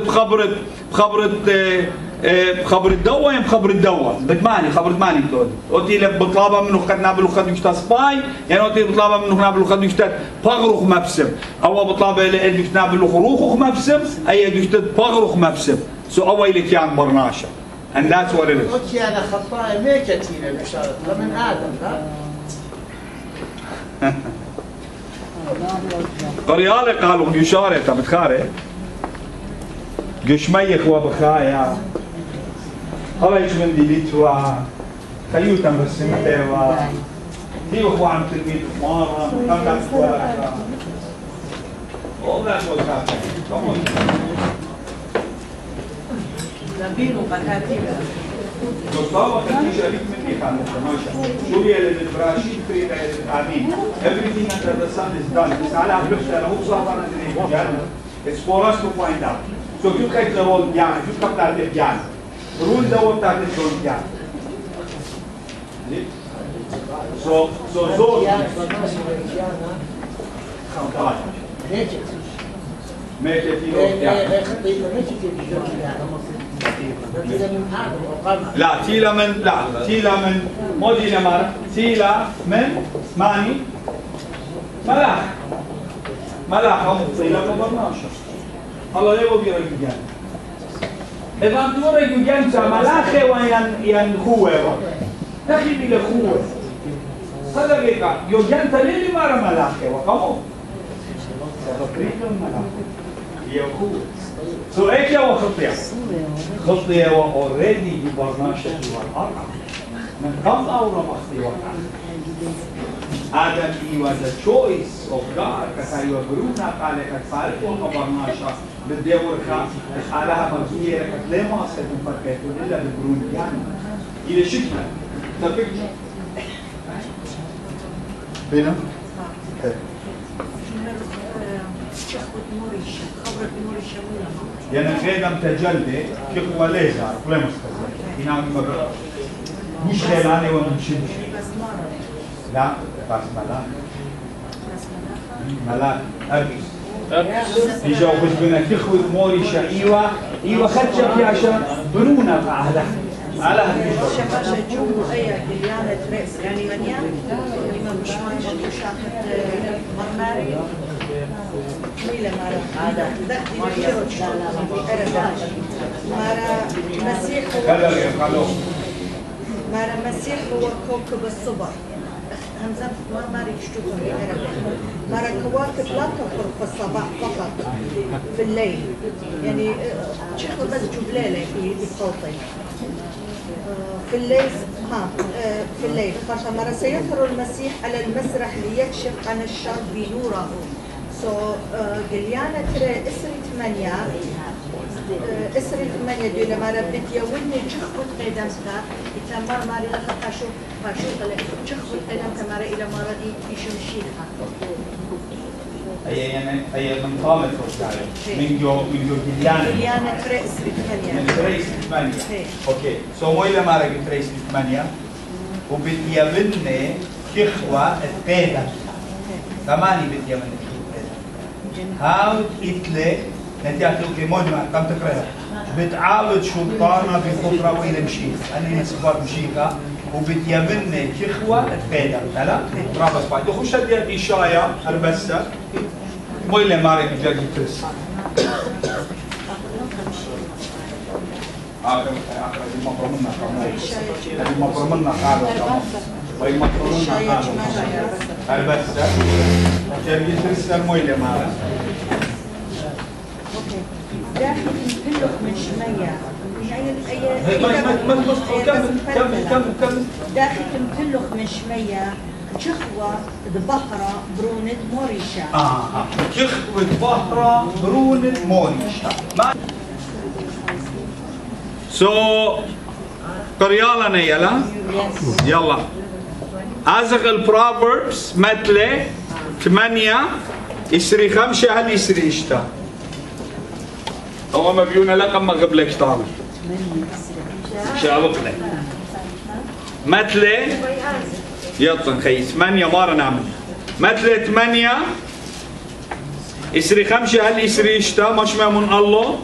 [SPEAKER 1] بخبر الدواء بخبر الدواء بدماني خبر دماني بتود قلتي لك بطلبها منه خدنا بلو خد يشتا سباي يعني قلتي بطلبها منه خدنا بلو خد يشتا بغرخ مبسم او بطلبها اللي يشتا بلو خروخ مبسم اي يشتا بغرخ مبسم سو اول لك يعني برناشا and that's what it is
[SPEAKER 3] قلت أنا خطايا ما كتير بشارة من آدم لا
[SPEAKER 1] قريالي قالوا يشارة بتخاري قشميخ وبخايا خلاص من ديليتوا خيوتا مرسمتوا دي اخوان تلميذ مارا خلاص all that was happening come on
[SPEAKER 4] نبيل وقتاتيلا
[SPEAKER 1] طبعا النتيجة بيك مني خالص ماشي شو هي البراشيد في الامين everything under the sun is done بس على فكرة أنا مو بصراحة أنا يعني it's for us to find out so شو كيف الرول يعني شو بتاعت الجان الرول ده هو بتاعت الجان so زول لا تيلا من مو تيلا مارا تيلا من ماني ملاح هم تيلا مبرناشا الله ليه وبيرا يجان إذا أنتوا يجان ملاخه وين خوه تخي بلا خوه هذا كيكا يجان تلي مارا ملاخه وكمو يقول سو ايش هو خطية اوريدي جبرناشة والأرض من قبل أو رمضي وقع Adam he was a choice of God كسا يوبرونا قال كسارك وقبرناشة بالدورخة علىها مرزوية لك لما أصدقون فرقيتون إلا ببرون يعني إلى شكلة تفكر بينا؟ يعني خيدم تجلي كيف وليزا كل مستقبل هنا مبرر مش خيلاني ومنشد لا بس ملاك يجاو بنا كيخوي موريشا ايوه خدشك يا شا برونا فعلا على
[SPEAKER 4] شباشة جو ايه كليانة رئيس يعني منيا ما مش مانجا شاكت مرماري ميلا مارا هذا مارا مسيح مارا مسيح هو كوكب الصبح همزة مرماري يشتوكم مارا كواكب لا تخرج في الصباح فقط في الليل يعني تشخص بس جبلالة في صوتي في الليل في الليل فمرة سيظهر المسيح على المسرح ليكشف عن الشر بنوره قليانا ترى اسري 8 دي لما ربت يوني تشخبط قدمتها يتمر ماري لها فاشو طلع تشخبط قدمتها ماري إلى مرة يشمشيها
[SPEAKER 1] أي من طامة من جو
[SPEAKER 4] قليانا ترى اسري 8
[SPEAKER 1] من ترى اسري 8 أوكي سو مو إلى مرة ترى اسري 8 وبتيابني كخوة التيدا 8 بتيابني هاو إتلي نتياتو كيمون ما كم تقرأ بتعاود شلطانة بخطرة وإلى مشيخ أنا نسبات مشيخة وبتيابني كخوة التيدا لا رابس بعد يخش هدي إشايا أربسة مو إلى ماري بجاجي ترس آخر المفرمنا قالوا ويمطرون البسة جاجي ترس مو إلى ماري
[SPEAKER 4] داخل كله من شمية
[SPEAKER 1] كمل
[SPEAKER 4] داخل كله من شمية شخوة بحرة برونة موريشا
[SPEAKER 1] شخوة بحرة برونة موريشا قريالنا يلا أزغ البروفربس مثل 8 يسري 5 هل يسري اشتا هو ما بيونا لقم ما قبلك طالب شابقنا مثل يطن خي 8 مرة نعمل مثل 8 يسري 5 هل يسري اشتا مش من الله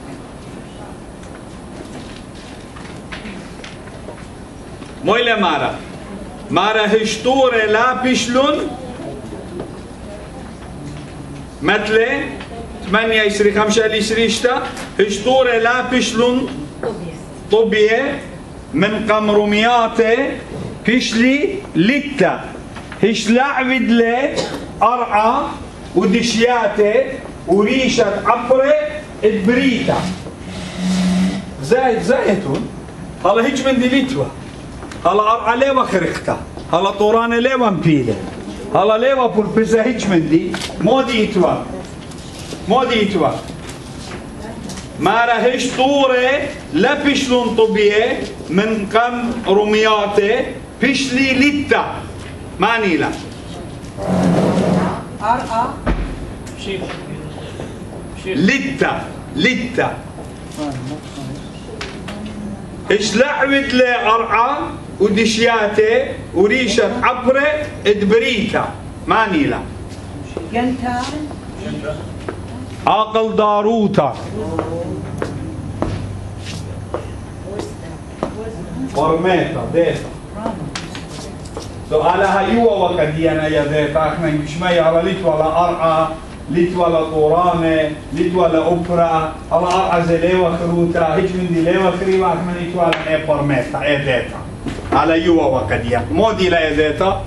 [SPEAKER 1] مو إلى مارا هشتورة لا بيشلون مثل 8 يسري 5 اللي يسري اشتا هشتورة لا بيشلون طبية من قمرمياته هشلي لتا هشلا عبدلي أرعى ودشياته وريشة عبرة البريتا زايتون هلا هيك من ديليتوا هلا أرعى ليوا خرقتا هلا طورانة ليوا مبيلة هلا ليوا بولبزا هيك من دي مو ديتوا ما راهش طورة لا بيشلون طبيعي من قم رمياته بشلي لتا ماني لا
[SPEAKER 4] أرقى
[SPEAKER 1] لتا اشلعود لأرعى ودشياته وريشة عبرة ادبريتا ماني لا
[SPEAKER 4] جنتا
[SPEAKER 1] عقل داروتا برميتا ديتا سؤالها يوا وكديانا يا ديتا احنا مش ما على ليت ولا أرعى ليت ولا طورانة ليت ولا أوبرا على أرعى زليوة خروتا هيج من دي ليوة خريبة احنا ليت ولا ايه برميتا ايه ديتا على يوا وكديانا مودي لا يا ديتا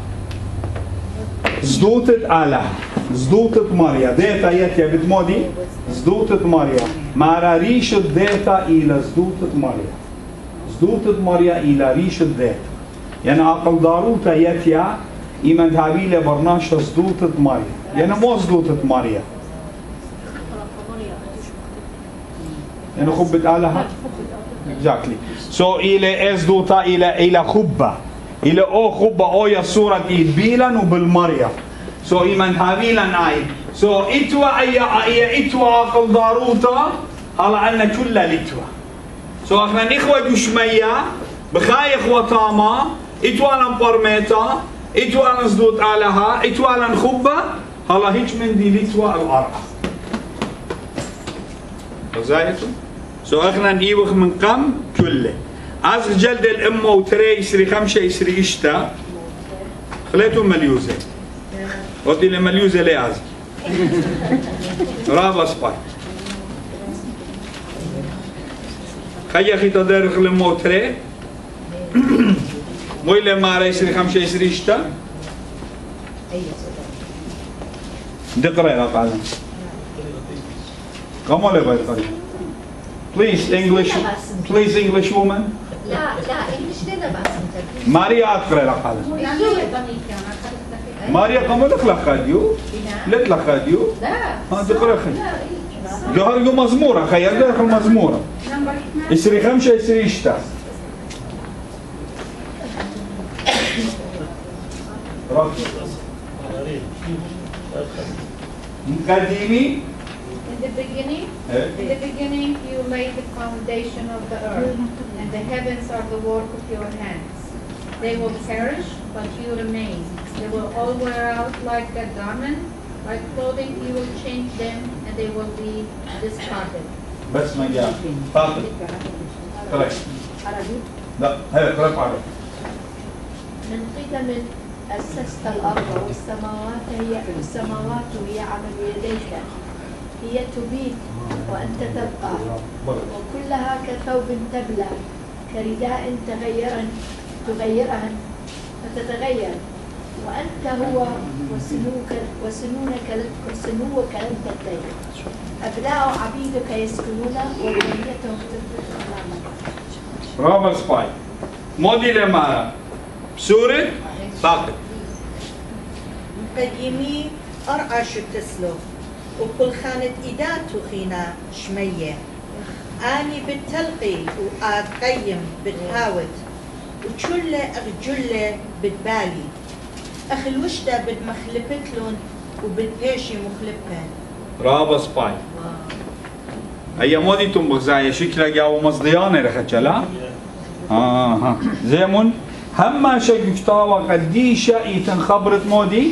[SPEAKER 1] زدوتت على زدوتت ماريا ديتا يا بنت مودي زدوتت ماريا مع ريش الديتا إلى زدوتت ماريا زدوتت ماريا إلى ريش الديتا يعني عقل داروتا يتيا إيمان هابيلة برناش زدوتت ماريا يعني مو زدوتت ماريا يعني خبت علىها exactly so إلى زدوتا إلى خبة إلى أو خبة أو يا صورة إيد بيلان وبالماريا so إيمان هابيلا نايم so إتوا أي إتوا عقل داروتا على عنا كلها لتوا so احنا نخوة جشمية بخايخ وطاما إتوا لنبرميتا إتوا لنزدوت علىها إتوا لنخبة هلا هيك من دي لتوا الأرعى وزايتو so احنا نيوخ من قم كله از جلد الأمة وتري يسري خمسة يسري إشتا خليتهم مليوزة ودي لمليوزة ليه از رابا سباي خيا خي تدرخ الأمة وتري موي لما رأي يسري خمسة يسري إشتا دقرأ يا قاعدة كم ولا غير قريب Please English woman.
[SPEAKER 10] لا إنجليش لنا بس
[SPEAKER 1] ماريا أقرأ لك هذا. ماريا كم لك لخاديو؟ لك لخاديو؟
[SPEAKER 10] لا.
[SPEAKER 1] ها تقرأ خي. جوهر يوم مزمورة خيال ده مزمورة. يسري خمسة يسري إشتا. قديمي.
[SPEAKER 11] In the beginning you laid the foundation of the earth, and the heavens are the work of your hands. They will perish, but you remain. They will all wear out like a garment, like clothing you will change them, and they will be discarded.
[SPEAKER 1] بس ما جاء. فاضل. correct. لا هذا correct عربي.
[SPEAKER 10] من قدم أسست الأرض والسماوات هي عمل يديك. هي تبيد وأنت تبقى وكلها كثوب تبلى كرداء تغيرها فتتغير وأنت هو وسنوك لن تنتهي أبناء عبيدك يسكنون وذريتهم تثبت أمامك.
[SPEAKER 1] رابع سباي مودي لما سورة ساقط
[SPEAKER 5] قديمي أرعى شو تسلو وكل خانة إدات وخينا شمية أني بالتلقي وأقيم بالهاوت وشلة أغجلة بالبالي أخي الوشدة بالمخلبتلون وبالبيشي مخلبها
[SPEAKER 1] رابع سباي أي مودي تنبغزايا شكلها جاو مصديانة رخجلا ها زيمون هما شكفتاوا قديشة إيتن خبرت مودي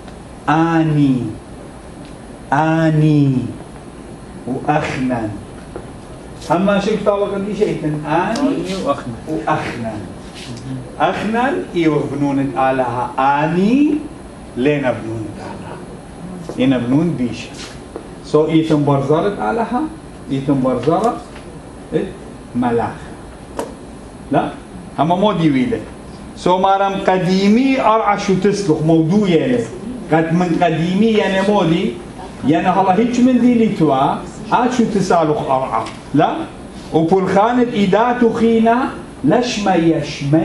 [SPEAKER 1] آني وأخنن هما شكفتاوا قديشة إيتن آني وأخنن أخنن إيوه بنونة آلها آني لينا بنونة آلها إنا بنون بيشة سو إيتن برزارت آلها إيتن برزارت ملاخ لا هما مودي ويله سو مارم قديمي أرعى شو تسلخ موضوع يعني قد من قديمي يعني مودي يعني هلا هيك من دي لتوا شو تسالخ أرعى لا وبول خانة إدات وخينا لشمية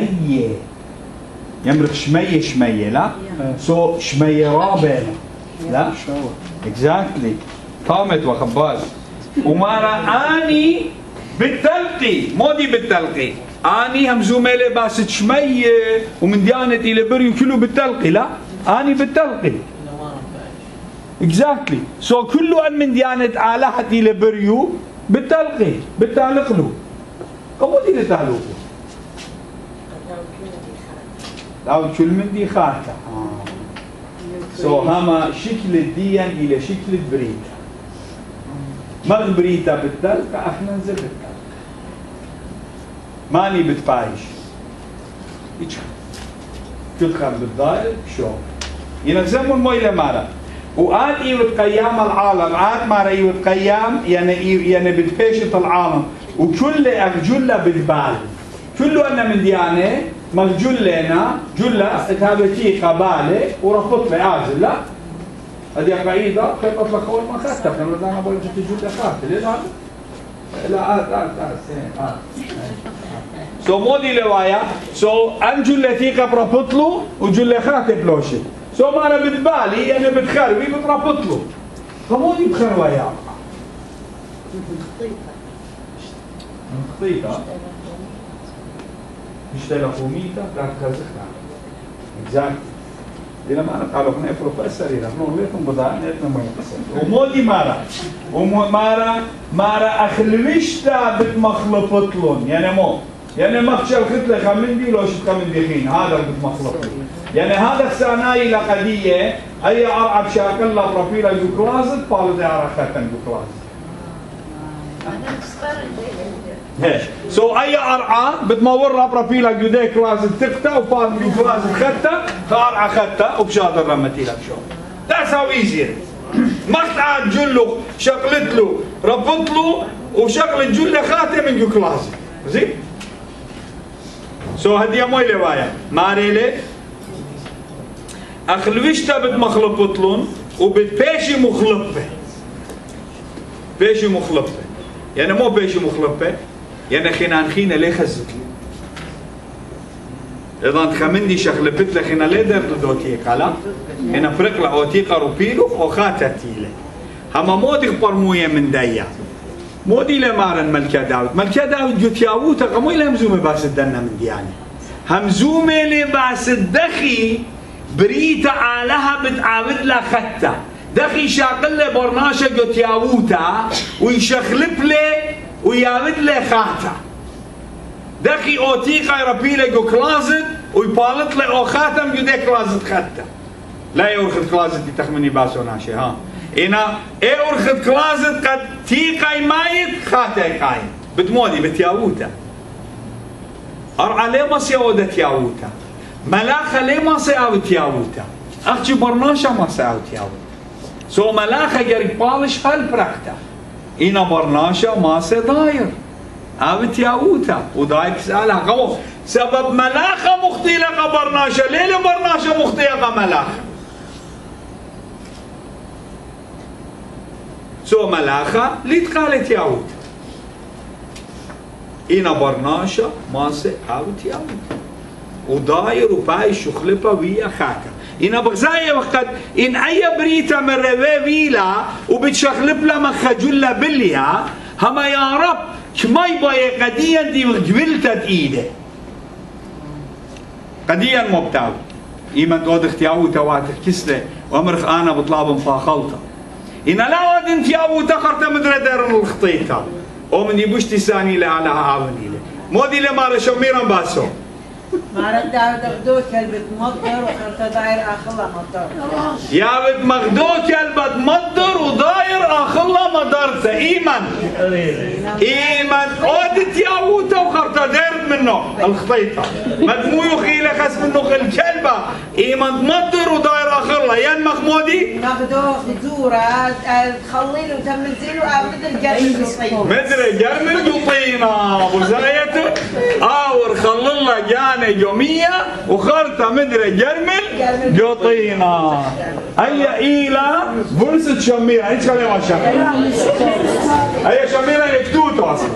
[SPEAKER 1] يمرق شمية لا سو شمية رابع لا exactly قامت وخباز ومارا آني بالتلقي مودي بالتلقي اني همزومه لي باست شميه ومن ديانه الى بريو كله بالتلقي، لا اني بالتلقي اكزاكتلي. سو كله ان من ديانه الهت الى بريو بالتلقي بالتعلق له قمودي لتعلقه او كل من دي خاطه. سو هما شكل الدين الى شكل بريتا، مغ بريتا بالتلقى احنا نزل بالتلقى ماني بتفايش تدخل بالضائر شو ينزمون مويلة مارا وآت إيوت قيام العالم آت مارا إيوت قيام يعني بتفيشة العالم وكل أرجلة بالبال كله أنا من ديانة مغجلنا جلة اتهابتي قبالة ورفضت لي آزل لا هذه قاعدة كيف أطلق أول ما خدتها كانوا أنا بقول لك جلة خاتل لا لا سو مودي لوايا سو أن جلتي قبرفضت له وجلة خاتب لوشي سو ما أنا بالبالي أنا بتخربي بترفضت له فمودي بخروايا خطيطة اشتغل قوميتا لا تخزخنا exactly لما أنا قالوا إحنا بروفيسور إذا نقول لكم بضاعة نحن ما يقصد ومودي مارا أخلوشتا بتمخلفت لون يعني مو يعني مخشل خطلة خمندي لو شت خمندي خين هذا بتمخلفت يعني هذا السناي لقدية أي أرعب شاكل لا بروفيلا يوكلازت فالو دي عرختن يوكلازت هيش سو اي ارعى بتمورها بروفيلا جودي كلاس تقطع وفان كلاس خدتها فارعى خدتها وبشاطر رمتي لك شو ذاتس هاو ايزي مقطع جله شغلت له ربط له وشغل الجله خاتم من كلاس زين سو هديه مويله وايا ماريله اخلوشتا بتمخلطت لهم وبتبيشي مخلطه بيشي مخلطه يعني مو بيشي مخلطه يعني خينا خينا ليه خزت لي اذا تخمندي شغلفت لي خينا ليه درت دوتيك على هنا فرق لا اوتيقا روبيلو وخاتتيله هما مودي برمويه من دايا مودي لمارن ملكه داود ملكه داود جوتياوتا قمو الى همزومه باس الدنا من ديانه همزومه لي باس الدخي بريتا علىها بتعاود لها خته دخي شاقل لي برناشه جوتياوتا ويشخلف لي وياود لي خاته دخي اوتيقا يربي لي جو كلازت ويبالط لي او خاتم جودي كلازت خته لا يورخد كلازت دي تخمني باسو ناشي ها هنا اي اورخد كلازت قد تيقاي مايت خاته قايم بتمودي بتياوتا ارعى ليه ما سياوده تياوتا ملاخه ليه ما سياوت تياوتا اخجي برناشه ما سياوت تياوتا سو ملاخه قريب بالش هالبركته هنا برناشه ما سي داير اوت ياوتا ودايك سالها قمو سبب ملاخه مختلقه برناشه ليه برناشه مختلقه ملاخه سو ملاخه ليت قالت ياوت هنا برناشه ما سي اوت ياوت وداير وبايش وخلفه ويا خاكه إن بغزاية وقت إن أي بريتا من رواويلا وبتشخلب لها مخجولة بليها هما يا رب كما يبقى قديا دي وجبلتت إيده قديا مبتاو إيمان تود اختياو تواتر كسلة وامرخ أنا بطلاب فاخلطة إن لا ود انتياو تخرت مدري دارن الخطيطة ومن يبوش تساني لها عاوني له مودي لما رشميرا باسو
[SPEAKER 4] ما رد دغدو كلبة مطر وخرطة داير آخلا مطر
[SPEAKER 1] يا بد مغدو كلبة مطر وداير آخلا مطرته إيمان عودت ياوتا وخرطة داير منه الخطيطة مدمو يخيله خس منه الكلبة إيمان مطر وداير آخلا ين مخمودي
[SPEAKER 4] مغدو خزورة تخليل وتمزيل ومدر جرمل يطينا
[SPEAKER 1] مدر جرمل يطينا وزايته آور خلل جاني يومية وخرطة مدري جرمل جوطينا أي إيلا برسة شميرة إيش خلي ما شميرة أي شميرة يكتوتو أصلا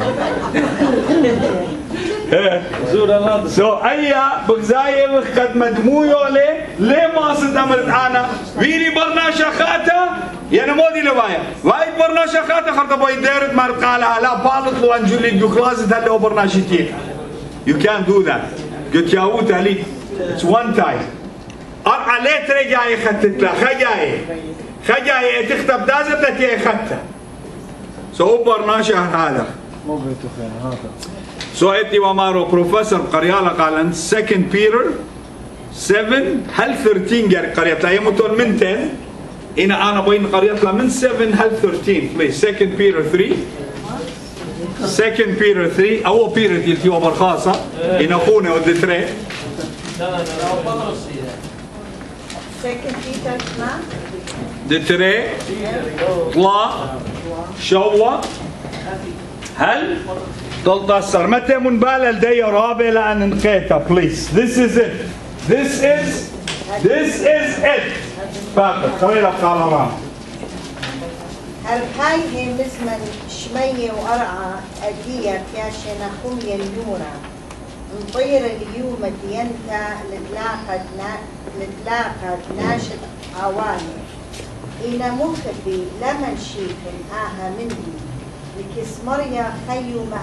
[SPEAKER 1] سو أي بغزاية وقت مدمويو ليه ما صدمت أنا ويلي برناشا خاتا يعني مودي لوايا وايد برناشا خاتا خرطة باي ديرت مرقالها لا بالط لو أنجلي جو كلازت هلا برناشي تيكا You can't do that. قلت يا ابو تالي it's one time. ارعى ليه ترى جاي خدت له خجاي تختب دازت تي خدتها. سو برناشا هذا.
[SPEAKER 9] مو بيتو خير هذا.
[SPEAKER 1] سو اتي ومارو بروفيسور قريالا قال انت second Peter 7 هل 13 قرية لا يموتون من 10 أنا بين قرية لا من 7 هل 13 please second Peter 3 second Peter 3 أو Peter تلتي وبرخاصة إن أخونا ودتري
[SPEAKER 5] second Peter ما
[SPEAKER 1] دتري طلع شوا هل 13 متى من بالا لدي رابع لأن نقيتها please this is it فاقد خلينا قال رام
[SPEAKER 5] هاي هي مزمن شمية وأرعى أدية كاشنا خمية النورة نطير اليوم دينتا نتلاقى ناشد عوالي إنا مخبي لمن شيكن آها مني لكس مريا خيو مع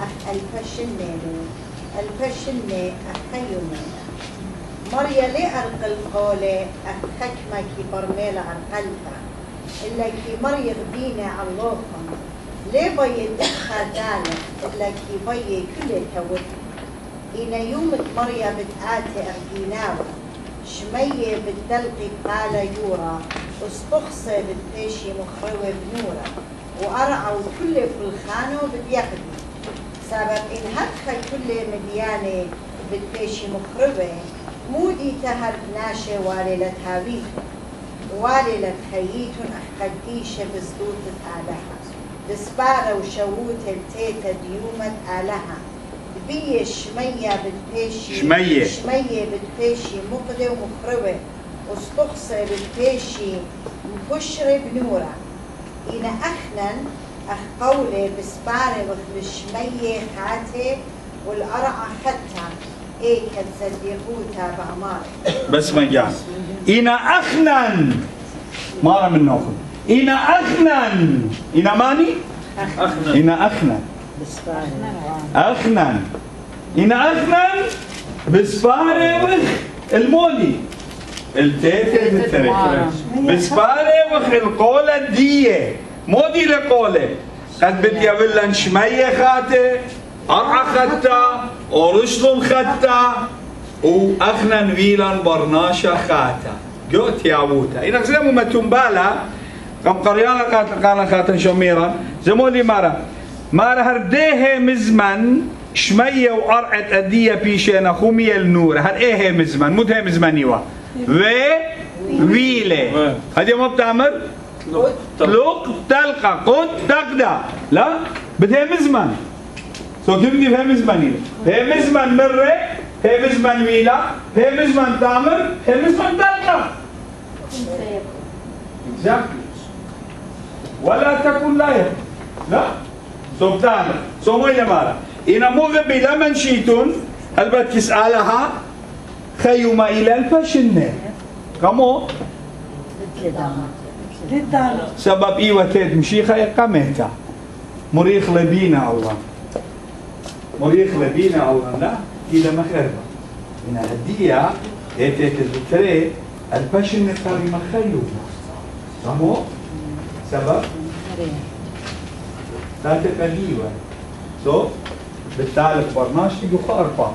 [SPEAKER 5] الفشنة أخيو منا مريا لي أرقل قولي أخكما كي برميل عرقلتا إلا كي مريا غبيني عاللوخم ليه بي دخل دالك إلا كي بي كل توت إنا يومك مريا بتآتي أرقيناوة شمية بالدلقي قال يورا واستخصي بالتيشي مخروة بنورة وأرعوا كل في الخانة بديخدي سبب إن هدخل كل مديانة بالتيشي مخروة مودي تهر ناشي والي لتهاويتهم والي لتخييتهم أخديشة بزدوت آلها بسبارة وشووت التيتا ديومة آلها بي شمية بالتيشي شمية بالتيشي مقدة ومخروة واستخصي بالتيشي مكشرة بنورة إنا أخنن أخ قولي بسبارة وخلشمية خاتي والأرعى خدتها إيه كتصدقوتها بعمارة
[SPEAKER 1] بس ما جاء إنا أخنن مارا من نوخن إنا أخنن إنا ماني إنا أخنن أخنن إنا أخنن بسبارة المولي التيتة بالتريك بسبارة وخ القولة دية مو دي لقولة قد بدي أبلن شمية خاتة أرعى خطة ورشلون خطة وأخنن ويلان برناشا خاتة قوت يا عبوتا إنك زي ما تنبالا قم قريانا قانا خاتن شميرا زمولي مارا هرديه مزمن شمية وأرعت أدية بيشينا خومية النور هر إيه مزمن مو ده مزمنيوا ويلة هذه ما بتعمل لوق تلقى قد تقدى لا بدها مزمن سو كيف دي فهم مزمني هي مزمن مرة هي مزمن ويلة هي مزمن تعمل هي مزمن تلقى ولا تكن لا يكن لا سو بتعمل سو مو يمارا إنا مو غبي لمن شيتون البت تسألها خيوما إلى الفشنة كمو سبب إيوة تيد مشيخة يقامتها مريخ لبينا الله مريخ لبينا الله لا إلى مخربة إن هدية تيد البتري الفشنة قال مخيوما كمو سبب لا تقليوة سو بالتالي برناش يخار بابا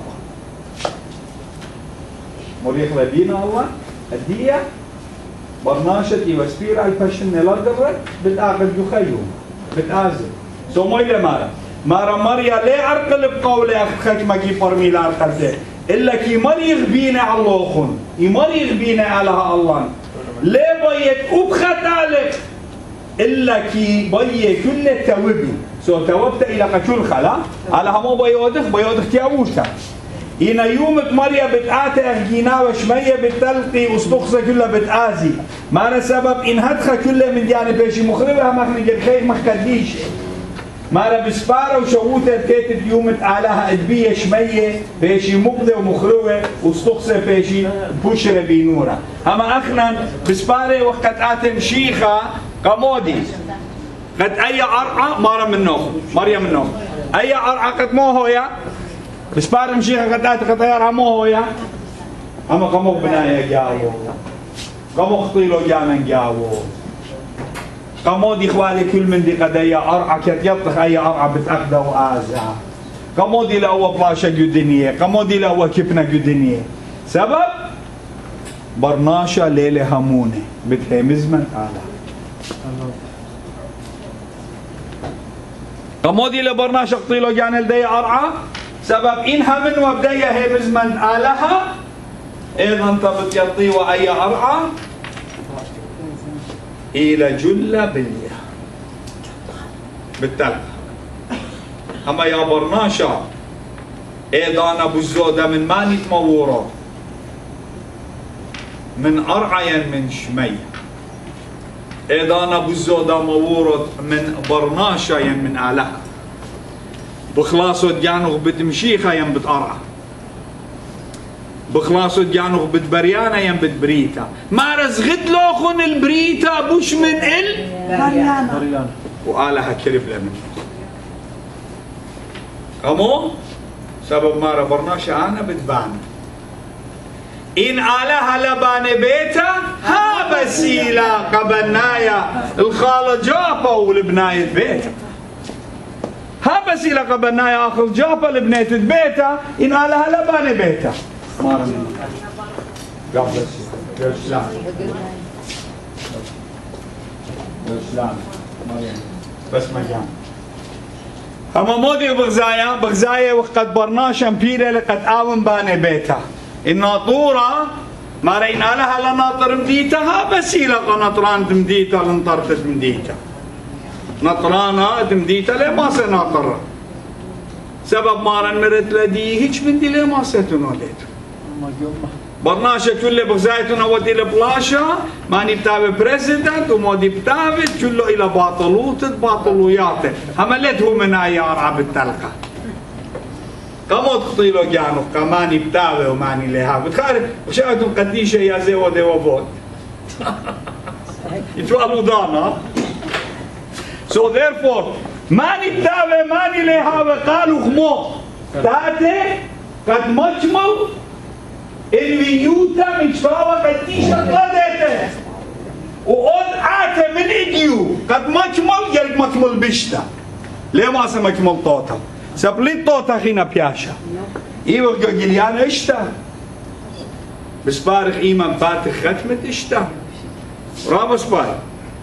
[SPEAKER 1] مريخ لبينا الله هدية برناشة يوسبير الفشن لدرة بالآخر يخيوم بالآزل سو مو إلى مارا مريا ليه أرقل بقول أخك ما كي فرمي لأرقل إلا كي مريخ بينا على الله يمريخ بينا على الله ليه بيت أبخت عليك إلا كي بي كل التوبي سو توبت إلى قشول خلا على همو بيودخ تياوشتا إنا يومك مريا بتآتي أخجينا وشمية بتلقي واستخصى كلها بتآزي ما سبب إن هدخل كلها من ديانة بيشي مخربها مخرج الخير مخديش ما بسبارة وشووتة تيتت يومت علىها أدبية شمية بيشي مقضي ومخروة واستخصى بيشي بشرة بنورة أما أخنا بسبارة وقت آتم شيخة قمودي قد أي عرعة مريم من نوخ أي عرعة قد مو هو يا بس بارم شيخ قدات قطير عموه يا أما قمو بنايا جاوو قمو خطيلو جامن جاوو قمو دي خوالي كل من دي قدايا أرعى كت يطخ أي أرعى بتأخده وآزع قمو دي لأوا بلاشا قدنية قمو دي لأوا كبنا قدنية سبب برناشا ليلة همونة بتهمز من آلا قمو دي لبرناشا قطيلو جانل دي أرعى سبب إنها من وبدايا همز من آلها أيضا تبت يطي وأي أرعى إلى جلة بلية بالتلقى أما يا برناشا إيضا أبو الزودة من ماني تمورو من أرعى من شمي إيضا أبو الزودة مورو من برناشا من آلها بخلاصو ديانو بتمشيخا ين بتأرعى بخلاصو ديانو بتبريانا ين بتبريتا ما رزغت لوخن البريتا بوش من
[SPEAKER 6] بريانا
[SPEAKER 1] وآلها كرف لمن أمو سبب ما ربرناش أنا بتبان إن آلها لبان بيتا ها بسيلا قبنايا الخالة جابا ولبناية بيتا ها بسيلا قبنايا آخر جابا لبناية بيتا إن آلها لبان بيتا ما رمي قبل الإسلام الإسلام بس مجان أما مودي بغزايا وقد برناشا مبيرة لقد آون باني بيتا الناطورة ما رأينا لها لناطر مديتها بسيلة قنطران تمديتا لنطرت مديتا نطرانا تمديتا ليه ما سناطر سبب ما رنمرت لدي هيك من دي ليه ما ستنوليت برناشا كله بغزايتنا ودي لبلاشا ماني بتابع بريزيدنت ومودي بتابع كله إلى باطلويات هملته من أيار عبد التلقى قموت خطيلو جانو كماني بتابع وماني لها بتخارج وشاهدوا قديشة يا زي ودي وبوت يتوالوا دانا so therefore ماني بتابع ماني لها وقالوا خمو تاتي قد مجمل الويوتا مجفاوة قديشة قدته وقد عاته من إديو قد مجمل يلق مجمل بشتا ليه ما سمجمل طوطا سبليت طوطا خينا بياشا إيوه جليان اشتا بس بارخ إيمان باتخ ختمت اشتا رابس بار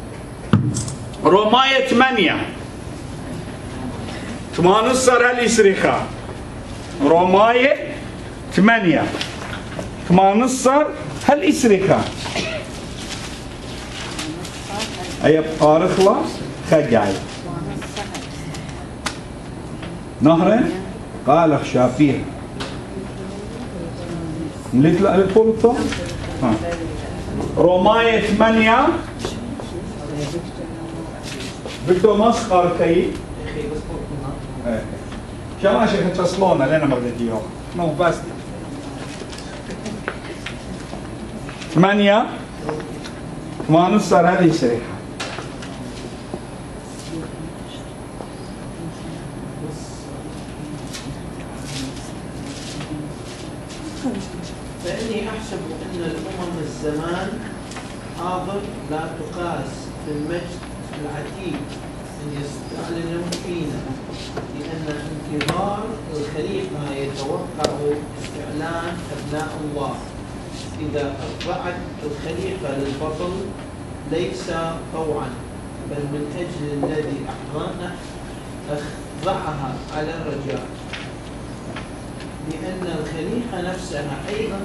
[SPEAKER 1] روماية 8 صار هالإسريخا روماية 8 صار هالإسريخا أي بارخلا خجاي نهر قال شافير مليت لا الفولطة روماية 8 بدو مسخر كي شما شيخ تصلونا لنا مردتيوه نو باستي 8 صار هذه الشريحة
[SPEAKER 3] فإني أحسب أن الأمم الزمان حاضر لا تقاس في المجد العتيد أن يستعلن فينا لأن انتظار الخليفة يتوقع استعلان أبناء الله إذا أطلعت الخليفة للبطل ليس طوعا بل من أجل الذي أخضعها على الرجاء لأن الخليفة نفسها أيضا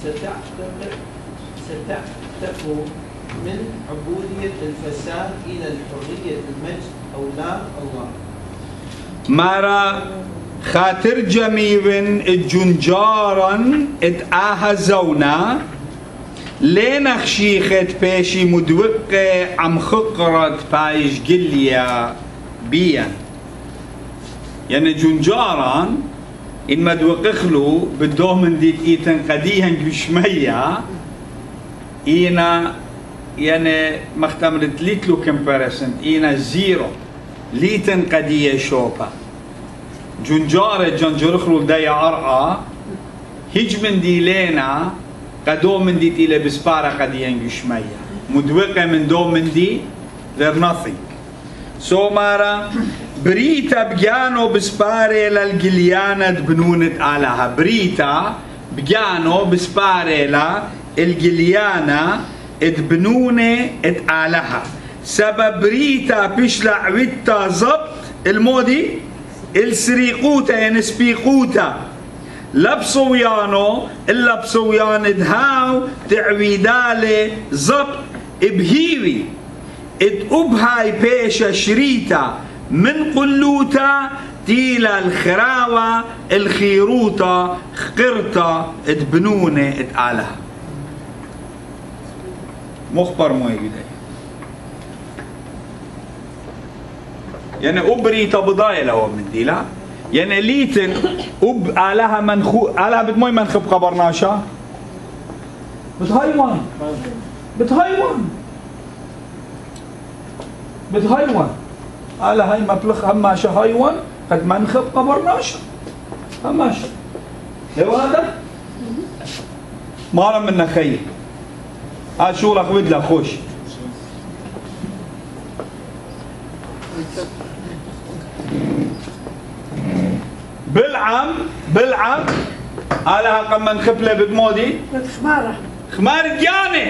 [SPEAKER 3] ستعتق من عبودية الفساد إلى الحرية المجد أولاد الله
[SPEAKER 1] مارا خاطر جميعن الجنجارا اتآهزونا لين خشيخت بيشي مدوقة عم خقرت بايش قليا بيا يعني جنجارا إن مدوق خلو بدوه من ديت إيتن قديهن بشمية إينا يعني مختمرت ليتلو كمبارسنت إينا زيرو ليتن قديه شوبا جنجارة جنجرخلو دايا أرعى هج من دي لينا قدو من دي تيلة بسبارة قد ينجش مية مدوقة من دو من دي they're nothing. So مارا بريتا بجانو بسبارة للجليانة بنونة آلها بريتا بجانو بسبارة للجليانة بنونة آلها سبب بريتا بشلع ويتا زبط المودي السريقوتا يعني سبيقوتا لبصويانو اللبصويان دهاو تعويدالي زبط بهيوي ابهاي بيشا شريتا من قلوتا تيلا الخراوة الخيروتا خقرتا اتبنونة اتقالها مخبر موي بداية يعني أبريتا بضايا لو من ديلا يعني ليتن آلها منخو آلها بتموي منخب قبرناشا بتهايوان بتهايوان آلها هاي مبلغ هماشا هايوان قد منخب قبرناشا هماشا لو هذا ما منا خير هاد شو لك بدلا خوش بالعم على قم خبله بتمودي خمار جاني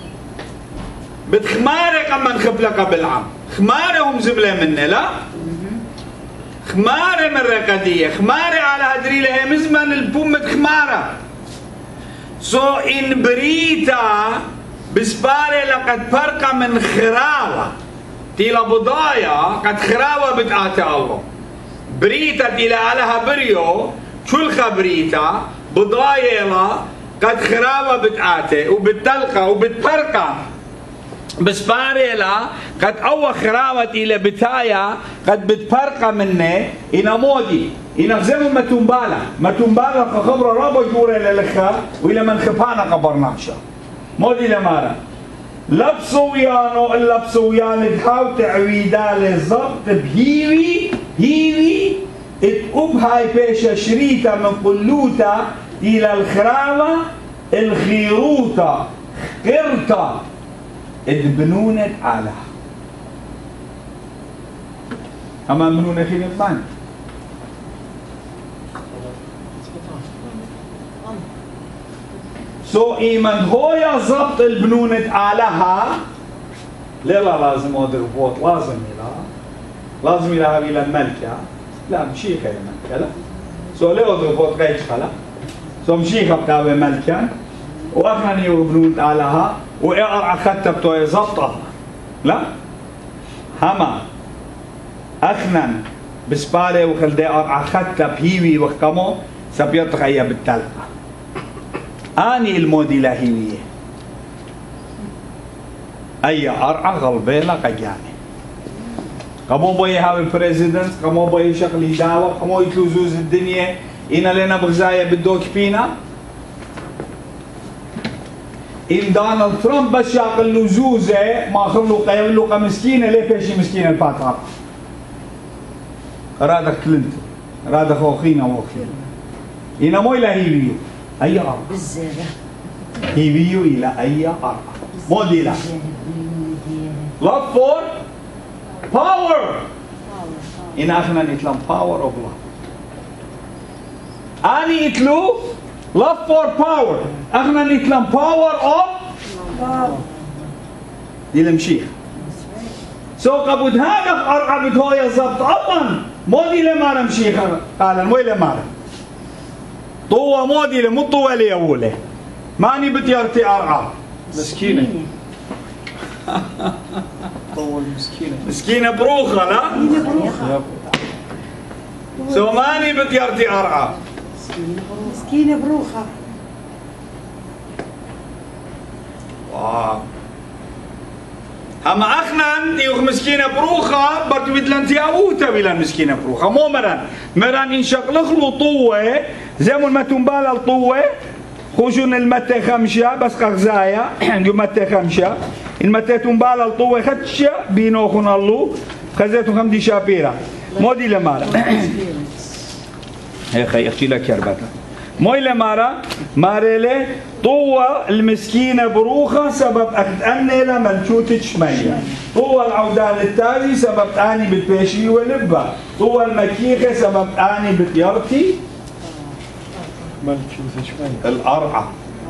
[SPEAKER 1] بتخمارة قم خبله قبل عم خمارة هم زبلة منه لا خمارة من رقدية خمارة على هدري لها مزمن البومة خمارة سو إن بريتا بسبارة لقد فرق من خراوة تيلا بضايا قد خراوة بتآتي الله بريتا تيلا علىها بريو شلخة بريتا بضايا قد خراوة بتآتي وبتلقى وبتفرقة بسبارة قد أول خراوة إلى بتايا قد بتفرقة منه إنا مودي إنا غزموا متنبالا خبر رابا جورة للخا وإلى من خفانا قبرناشا مودي لمارا لبصويانو اللبصويان تحاو تعويدا للزبط بهيوي اتقبهاي بيشا شريتا من قلوتا إلى الخراوة الخيروتا خرطة اتبنونة على أما منونة خير الثاني سو إيمان هويا زبط البنونة علىها لا لازم أدر فوت لازم إلى هذه الملكة لا مشيخة الملكة لا سو لا أدر فوت قيش خلا سو مشيخة بتاوي ملكة وأخناني بنونة علىها وإقرأ أخذت بتوي زبطة لا هما أخنان بسبالة وخلدي أقرأ أخذت بهيوي وخكمو سبيطغ أيا بالتلقى أني المودي لاهيوية أي أرعى غلبيلا قجاني قمو بي هاوي البريزيدنت قمو بي شغلي داوة قمو يتلوزوز الدنيا إنا لنا بغزايا بدوك فينا إن دونالد ترامب بس يعقل لزوزة ما خلوقه يقلوقه مسكينة ليه فيشي مسكينة الفاتحة رادك كلينتون رادك أخينا وأخينا إنا مو إلى هيويو أي أرض هيويو إلى أي أرض مو دي لا love for power إن أخنا نتلم power of love أني يتلو love for power احنا نتلم power of دي المشيخ سو قبض هذا أرعبت هو يزبط أطن مو دي لمارا مشيخ قال مو لمارا طوة مو دي مو طوة لي أولي ماني بتيارتي أرعب مسكينة طوة مسكينة بروخة لا سو ماني بتيارتي أرعب
[SPEAKER 6] مسكينة بروخة
[SPEAKER 1] هما أخنان ديوخ مسكينة بروخة برتو بدلنتي أوتا بلا مسكينة بروخة مو مران إن شغلخلو طوة زمن ما تنبال الطوة خوشون المتة خمشة بس قغزايا جو متة خمشة المتة تنبال الطوة خدشة بينوخون اللو خزيتو خمدي شابيرا مودي لمارا هي خي اختي لك كربتها مويلة مارا له طوى المسكينة بروخة سبب أخذ أني له ملكوت شمية طوى العودان التالي سبب أني بالبيشي ولبة طوى المكيخة سبب أني بتيارتي
[SPEAKER 9] ملكوت شمية
[SPEAKER 1] الأرعى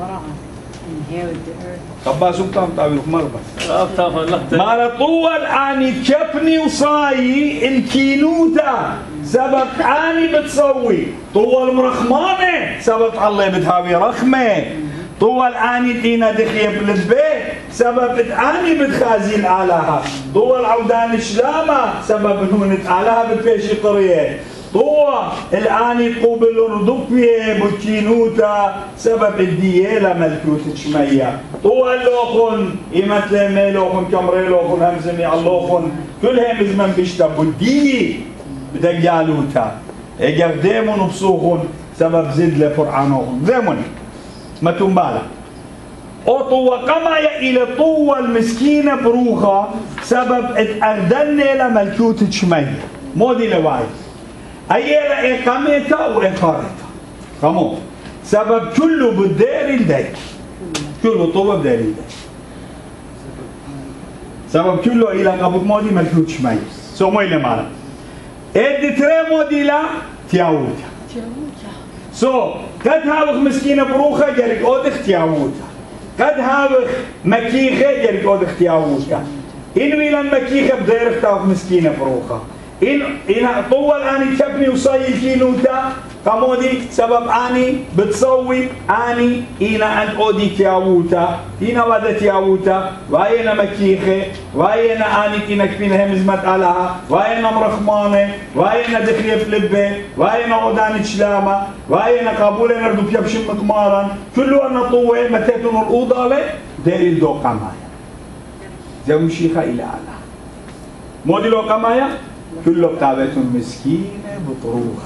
[SPEAKER 1] طبا سلطان طاولك مربى مارا طوى الآني تشبني وصاي الكينوتا سبب اني بتصوي طول المرخمانه سبب الله بتهاوي رخمه طول اني تينا دخيه بالبيت سبب اني بتخازي الالها طول عودان الشلامه سبب هون الالها بتفيشي قريه طول الاني قوبل ردوبيه بوتشينوتا سبب الدياله ملكوت شميه طول لوخن يمثل ميلوخن كمري لوخن همزمي اللوخن كلهم زمن بيشتبوا الدي بدك جالوتا اجر ديمون بصوخون سبب زد لفرعانوخون ديمون ما تنبالا او طوى قمايا الى طوى المسكينة بروخة سبب اتأردني لملكوت شمية مودي لواي ايلا اقامتا واقارتا كمو سبب كله بالدير الديك كله طوى بدير الديك سبب كله الى قبض مودي ملكوت شمية سو مويلة مالا ادي تريمو دي لا تياوتا قد هاوخ مسكينة بروخة جريك اودخ تياوتا قد هاوخ مكيخة جريك اودخ تياوتا إن ويلان مكيخة بدير اختاوخ مسكينة بروخة إن طول اني تبني وصاي الكينوتا قمودي سبب اني بتصوي اني إنا أن أودي تياوتا إنا ودا تياوتا واينا مكيخة واينا اني كينا كفينا همزمت علىها واينا مرخمانة واينا دخلية فلبة واينا عودان شلامة واينا قابولة نردو بيبشم مقمارا كله أنا طوة متيتون الأوضة لي دير الدو قمايا زي مشيخة إلى على مودي لو قمايا كله بتابعتون مسكينة بطروخ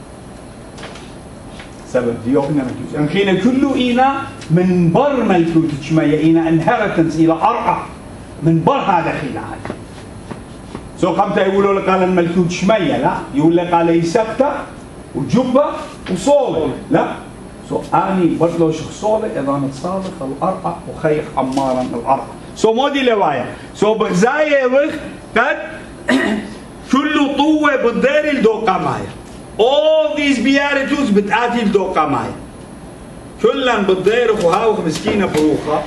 [SPEAKER 1] سبب ديوخنا ملكوت انخينا كله إينا من بر ملكوت شمية إينا انهرتنس إلى أرقى من بر هذا خينا هذا سو قمت يقولوا لك قال الملكوت شمية لا يقول لك قال يسكتة وجبة وصولة لا سو أني بطلو شخصولة إذا نتصالح الأرقى وخيخ أمارا الأرقى سو مودي لوايا سو بغزاية وخ قد كله طوة بالدير الدوقة مايا all these beatitudes بتآتي الدوقة مايا كلن بالدير وهاوخ مسكينة بروخة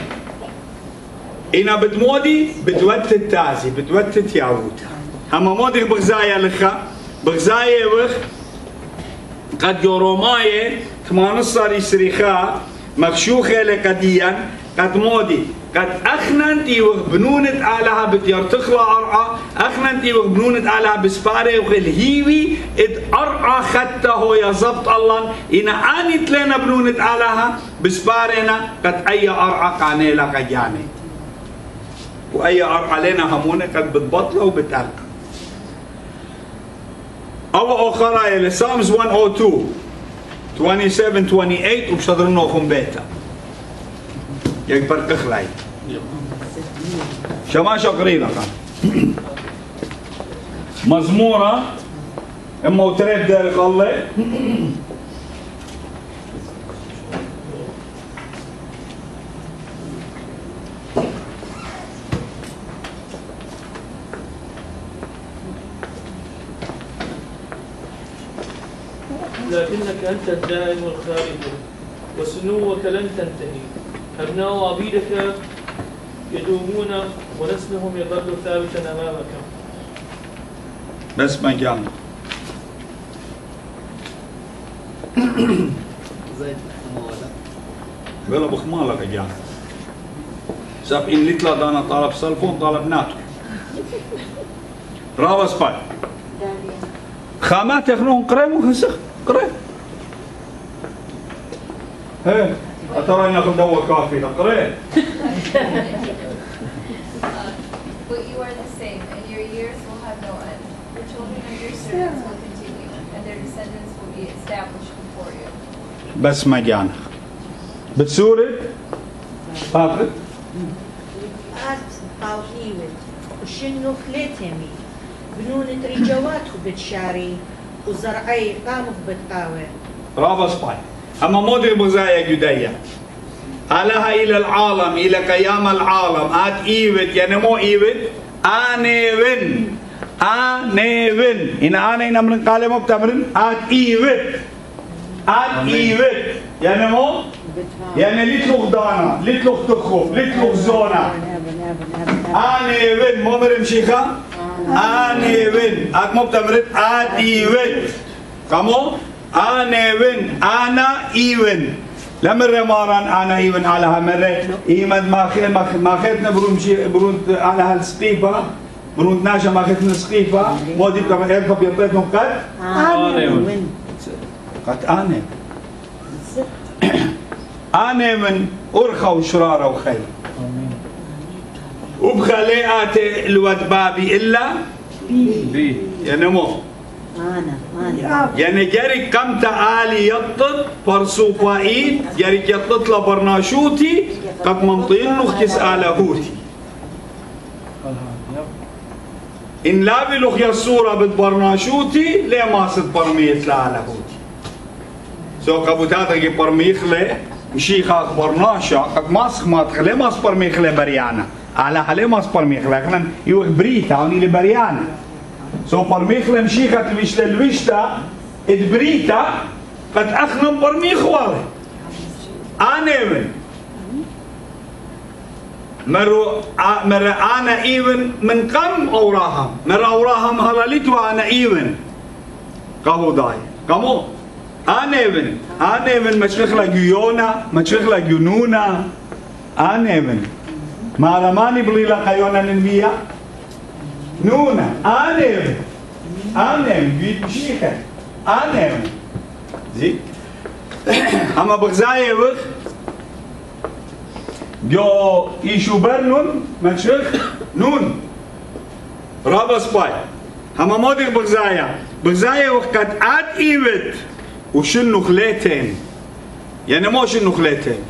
[SPEAKER 1] إنا بتمودي بتوتت تازي بتوتت ياوتا هما مودي بغزايا لخا بغزايا وخ قد يوروماية كمان صار يسريخا مخشوخة لقديا قد مودي قد أخننتي وبنونت علىها بتيرتخلا أرعى أخننتي وبنونت علىها بسفارة وغلهيوي إد أرعى خطه يا زبط الله إن آنت لنا بنونت علىها بسفارنا قد أي أرعى قانيلا قجاني وأي أرعى لنا همونة قد بتبطله وبتألق أو أخرى إلى Psalms 102 27 28 وبشدرنوكم بيتا يكبر كخلاي شماشة قريبة مزمورة اما وتريد دارك الله
[SPEAKER 12] لكنك أنت الدائم الخالد وسنوك لن تنتهي أبناء عبيدك يدومون ونسلهم يظل ثابتا أمامك
[SPEAKER 1] بس ما جانا ولا بخمالك جانا ساب إن لتلا دانا طالب سلفون طالب ناتو راوس باي خامات يخنوهم قريب وخسخ قريب هي أترى إنكم دوا كافي قريب
[SPEAKER 7] But you are the same, and your years will have no end. The children of your servants will continue, and their descendants will be established before you.
[SPEAKER 1] بس ما جانا بتسوري فاطر
[SPEAKER 4] أت طاوحيوت وشنو خليتهمي بنونة رجواتو بتشاري وزرعي قاموا بتقاوى
[SPEAKER 1] رابا سباي أما مودي بغزايا جدية علىها إلى العالم إلى قيام العالم آت إيفت يعني مو إيفت آنيفن آنيفن إن آنين أمرن قال مو بتمرن آت إيفت يعني مو يعني لتلوخ دانا لتلوخ تخوف لتلوخ زونا آنيفن مو مرم شيخا آنيفن آت مو بتمرن آت إيفت كمو آنيفن أنا إيفن لما رماران أنا إيفن على همرة إيمن ما خدنا برون على هالسقيفة برون ناشا ما خدنا سقيفة مودي بتاع يركب يطيتهم قد قد أنا من أرخى وشرارة وخير وبخليئات الود بابي إلا بي يعني مو يعني جاري كم تعالي يطط فرسوفائيد جاري يطط لبرناشوتي قد منطين نخكس على هوتي إن لا بلوخ يصورة بالبرناشوتي ليه ما صد برميت لا على هوتي سو قبوتاتك برميخ لي مشيخ برناشا قد ماسخ ما تخلي ما برميخ لي بريانا على حلي ما برميخ لي خلنا يوخ بريتا وني لبريانا سو برميخ لي مشيخة الوشتا الوشتا ادبريتا قد اخنم برميخ والي آنيمن مرة أنا إيفن من كم أوراهم مرة أوراهم هلاليت وأنا إيفن قهو داي كمو أنا إيفن مشرخ لجيونا مشرخ لجنونا أنا إيفن ما رماني بليلا قيونا ننبيا نونا أنا إيفن بيت مشيخة أنا إيفن زي أما بغزاية بغ جو إيشو برنون مشرخ نون رابا سباي هما مودي بغزايا وقت عاد إيفت وشنو خليتين يعني مو شنو خليتين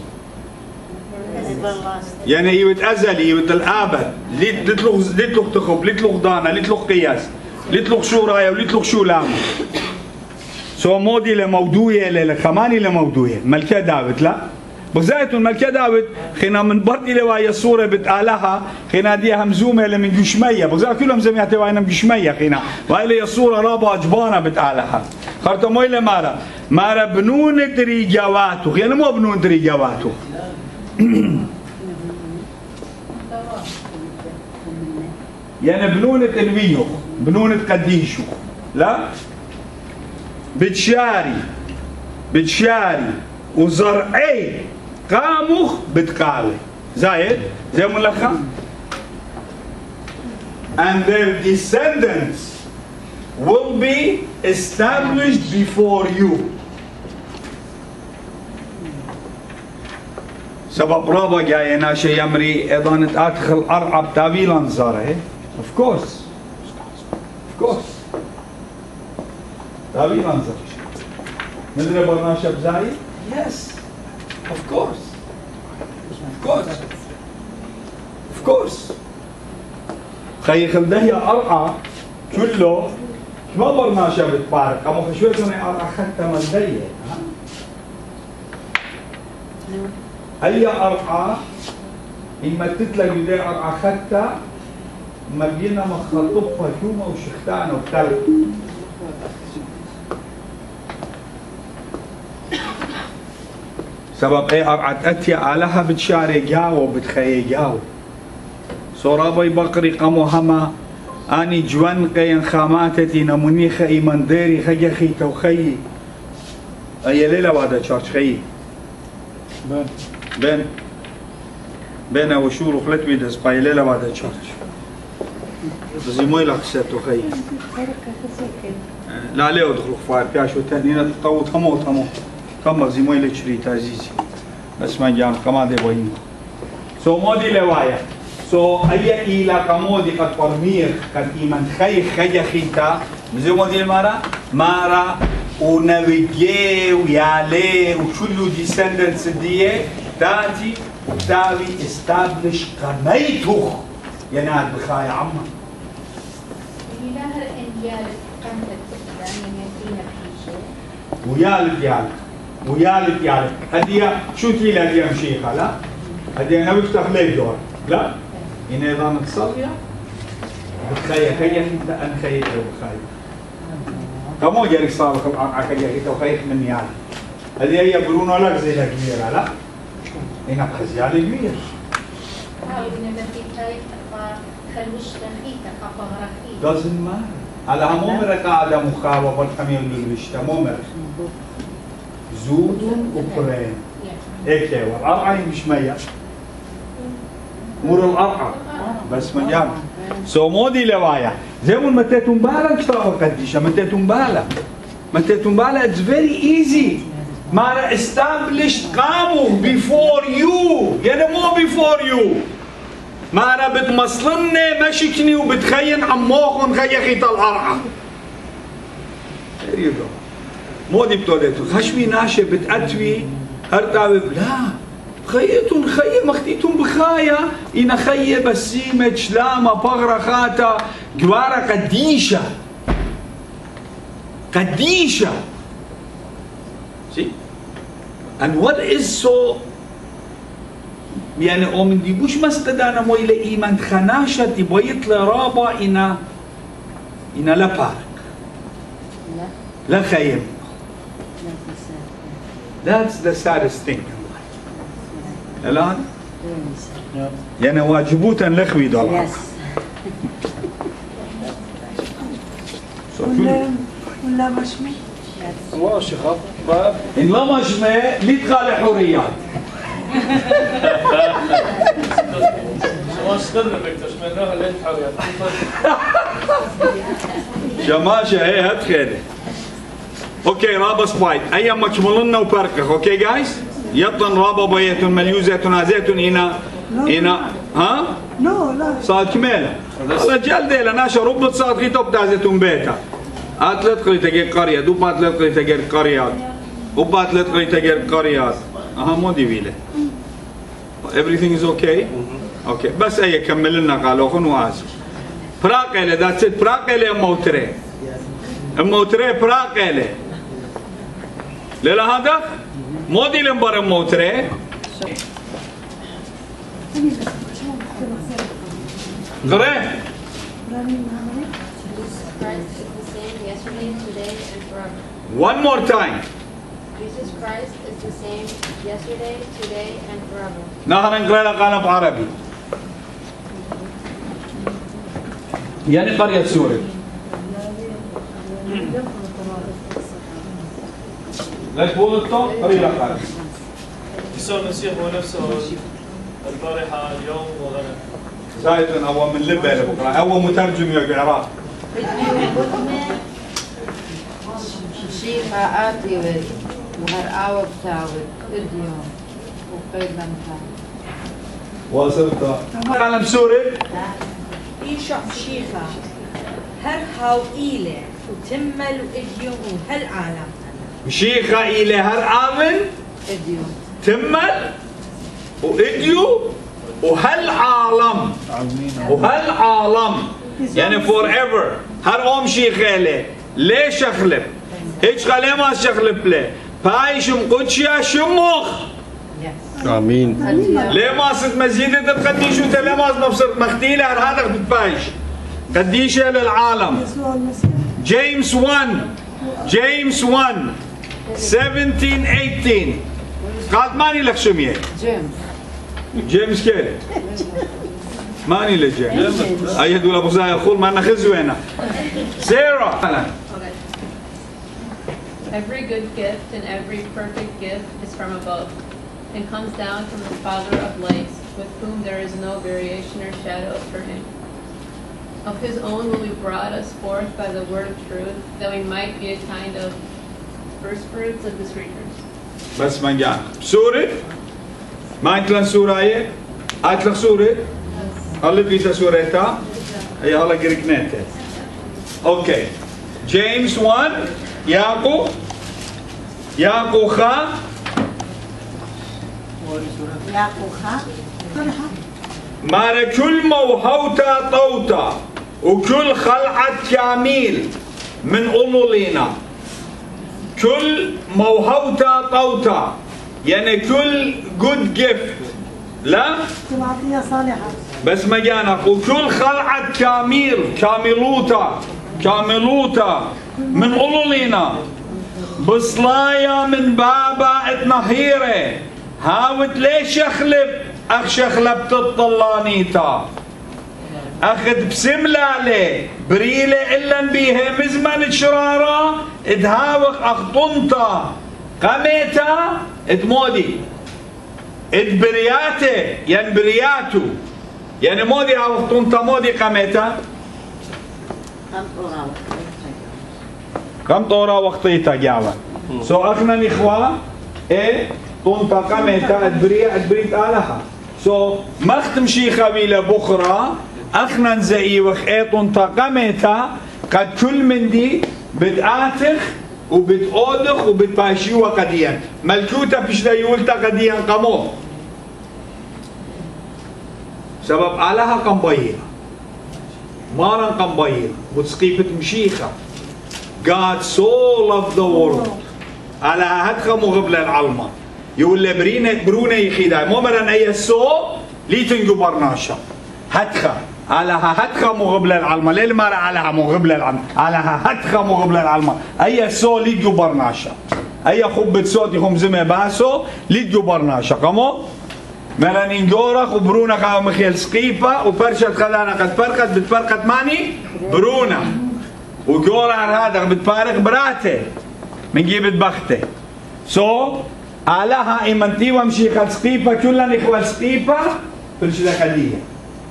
[SPEAKER 1] يعني إيوت أزلي إيوت الآبد لتلوخ تخب لتلوخ دانا لتلوخ قياس لتلوخ شو رايا ولتلوخ شو لاما سو مودي لموضوعي لخماني لموضوعي ملكة داود لا بغزاية الملكة داود خينا من برد إلى وهي الصورة بتقالها خينا دي همزومة من جشمية بغزاية كلهم زمياتي وهي جشمية خينا وهي الصورة رابعة جبانة بتقالها خرطة إلى مارا بنون دريجواتو يعني مو بنون دريجواتو يعني بنونة الويو بنونة قديشو لا بتشاري وزرعي قاموخ بتقالي زايد زي ملخا and their descendants will be established before you سبب رابع جاي ناشي يمري ايضا ادخل ارعب تاويلا زاره of course تاويلا زاره مدري برناشا بزاي yes of course خي خلده يا ارعى كله ما برناشا بتبارك اما خشوتهم ارعى خدت ملديه أي أرعى إما تتلاقي دي أرعى خدتها ما بينا مخطوبها شومة وشختانة وبتلق سبب إيه أرعى أتيا آلها بتشاري جاو وبتخيي جاو صورابي بقري قمو هما أني جوان قيان خاماتتي نموني خي منديري خي خي توخي أي ليلة بعد شارج خي بين وشور وخلت بيدس بايليلا بعد الشارج زي ما يلاك سيتو خي لا ليه ادخل فاير بياشو تاني تطو تمو كم زي ما يلك شريت عزيزي بس ما جام كمان دي بوين سو مودي لوايا سو اي الى كمودي قد فرمير قد ايمان خي خيتا زي مودي مارا ونبيجي ويالي وشلو ديسندنتس دي تاتي وتاوي استابلش قميتوخ ينال بخاي عمه.
[SPEAKER 11] إله الإنجيل قمت يعني
[SPEAKER 1] ويالك يالك ويالك يالك. هدية شو تيل هدية مشيخة لا؟ هدية أنا بفتح ليك دور لا؟ إن إذا نتصلي بتخيل خيل أنت أن خيل أو بخيل. كمو جري صارخ العقل يا كده وخيل من يعني. هدية هي برونو لك زي الكبيرة لا؟ هنا بخزيال كبير. doesn't matter. على همومر قاعدة مخاوة بالحميل للوشتا مومر زود وقرين هيك والأرعى مش مية مور الأرعى بس من جاب سو مودي لوايا زي ما متيتم بالا كتابة قديشة متيتم بالا it's very easy ما established قاموا before you يعني مو before you ما أنا بتمصلني مشكني وبتخين عموخن خيخيت الأرعى. There you go. مو دي بتولدتو خشمي ناشي بتأتوي هرتاوي لا خيتون خي مختيتون بخايا إنا خي بسيمة شلامة بغرة خاتا جوارة قديشة قديشة. See? And what is so يعني ومن ديبوش ما استدانا مو إلى إيمان خناشة تبويت لرابا إنا لا بارك لا خيم. That's the saddest thing in life. الآن يعني واجبوتا لخوي دولار.
[SPEAKER 6] ولا مشمي
[SPEAKER 9] الله شيخ
[SPEAKER 1] إن لا مشمي ليتخالي حريات. شماشة هي هتخيلي. اوكي رابا سبايت ايام مكملنا وبركخ اوكي جايز يطن رابا بيتون مليوزيتون هازيتون هنا ها؟ لا صار كمالة رجال ديلا ناشا ربط صار خيطة بتازيتون بيتا اتلت قري تجير قرية دوبا اتلت قري تجير قريات وبا اتلت قري تجير قريات اها مو دي بيله everything is okay اوكي بس اي كمل لنا قالوا خن واسف براقله ذاتس ات براقله موتري براقله لا هذا مودي لمبر موتري غري one more time
[SPEAKER 13] Jesus Christ is the same yesterday, today, and forever.
[SPEAKER 1] نحن نقرأ لقانا بعربي. يعني قرية سوريا. لا تقول الطاق قرية لقانا.
[SPEAKER 12] يسوع المسيح هو نفسه البارحة اليوم وغدا.
[SPEAKER 1] زايد أول من لبة لبكرة أول مترجم يا العراق.
[SPEAKER 2] شيخ آتي وهر بتاوي اليوم وقيد لمتاوي
[SPEAKER 1] وصلت عالم سوري
[SPEAKER 4] إيشا شيخة هر هاو إيلة وتمل اليوم وهالعالم
[SPEAKER 1] شيخة إلى هر عامل
[SPEAKER 4] اليوم
[SPEAKER 1] تمل وإديو وهالعالم يعني forever هر شيخة إليه ليش أخلف هيك خليه ما شخلف له باي شمقدشيا شمخ
[SPEAKER 9] امين
[SPEAKER 1] ليه ما صرت مزيدة القديش وتلا ما نفسرت مختيلة هذا بتبايش قديشة للعالم جيمس 1 17 18 قالت ماني لك شمية جيمس كيف ماني لك جيمس أي هدول أبو زايا خول ما نخزوينا سيرا
[SPEAKER 14] Every good gift and every perfect gift is from above and comes down from the Father of lights, with whom there is no variation or shadow of turning. Of his own will he brought us forth by the word of truth, that we might be a kind of first fruits of his creatures.
[SPEAKER 1] بس من جانا سورة ما أنت لن سورة إيه؟ أنت لن سورة؟ هلا بيسا سورة تا؟ هي هلا قرقناته. أوكي. جيمس 1 ياقو خا مار كل موهوتا طوتا وكل خلعة كاميل من أولولينا كل موهوتا طوتا يعني كل جود جيفت لا
[SPEAKER 6] عطية صالحة
[SPEAKER 1] بس مجانا وكل خلعة كاملوتا من أولولينا بصلايا من بابا اتنهيرة هاوت ليش شخلب تطلانيتا اخذ بسملالة بريلة إلا بيها مزمن شرارة ادهاوق اخطنتا قميتا ادمودي ادبرياته يعني برياتو يعني مودي اخطنتا مودي قميتا كم طورا وقتيتا جاوا سو اخنا اخوة ايه طنتا قميتا ادبريت آلها سو مختم شي خبيلة بخرى اخنا نزئي وخيطون طاقمتا قد كل من دي بدآتخ وبتأودخ وبتباشيوة قديا ملكوتا بشدا يولتا قديا قمو سبب آلها قنبايلا مارا قنبايلا وتسقيفة مشيخة God so loved the world آلها هدخة مغبلة العلمة يقول برونا يخيدا مؤمرا أي سو ليتنجو برناشا هدخة علىها هدخة مغبلة العلمة ليه المرة علىها مغبلة العلمة علىها هدخة مغبلة العلمة أي سو ليتجو برناشا أي خبة صوت يخم زمي باسو ليتجو برناشا قمو ملانين جورخ وبرونا قاو مخيل سقيفة وبرشت خلانا قد فرقت بتفرقت ماني برونا وجورا هذا بتفارق براته من جيبت بخته سو علىها إيمانتي ومشي خل سقيفة كلنا إخوة سقيفة برشدة خلية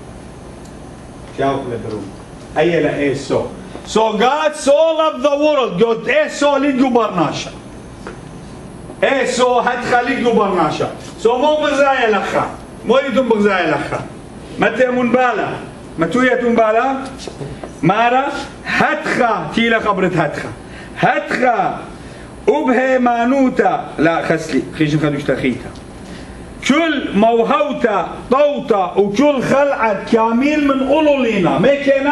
[SPEAKER 1] شاوف لبرون أي لا إيه سو so God so loved the world God إيه سو ليجو برناشا إيه سو هتخليجو برناشا سو مو بغزايا لخا مو يتم بغزايا لخا متى منبالا متوية منبالا مارا هتخا تيلا خبرت هتخا وبهي مانوتا لا خسلي خيش خلوش تخيتا كل موهوتا طوتا وكل خلعة كامل من أولولينا ما كينا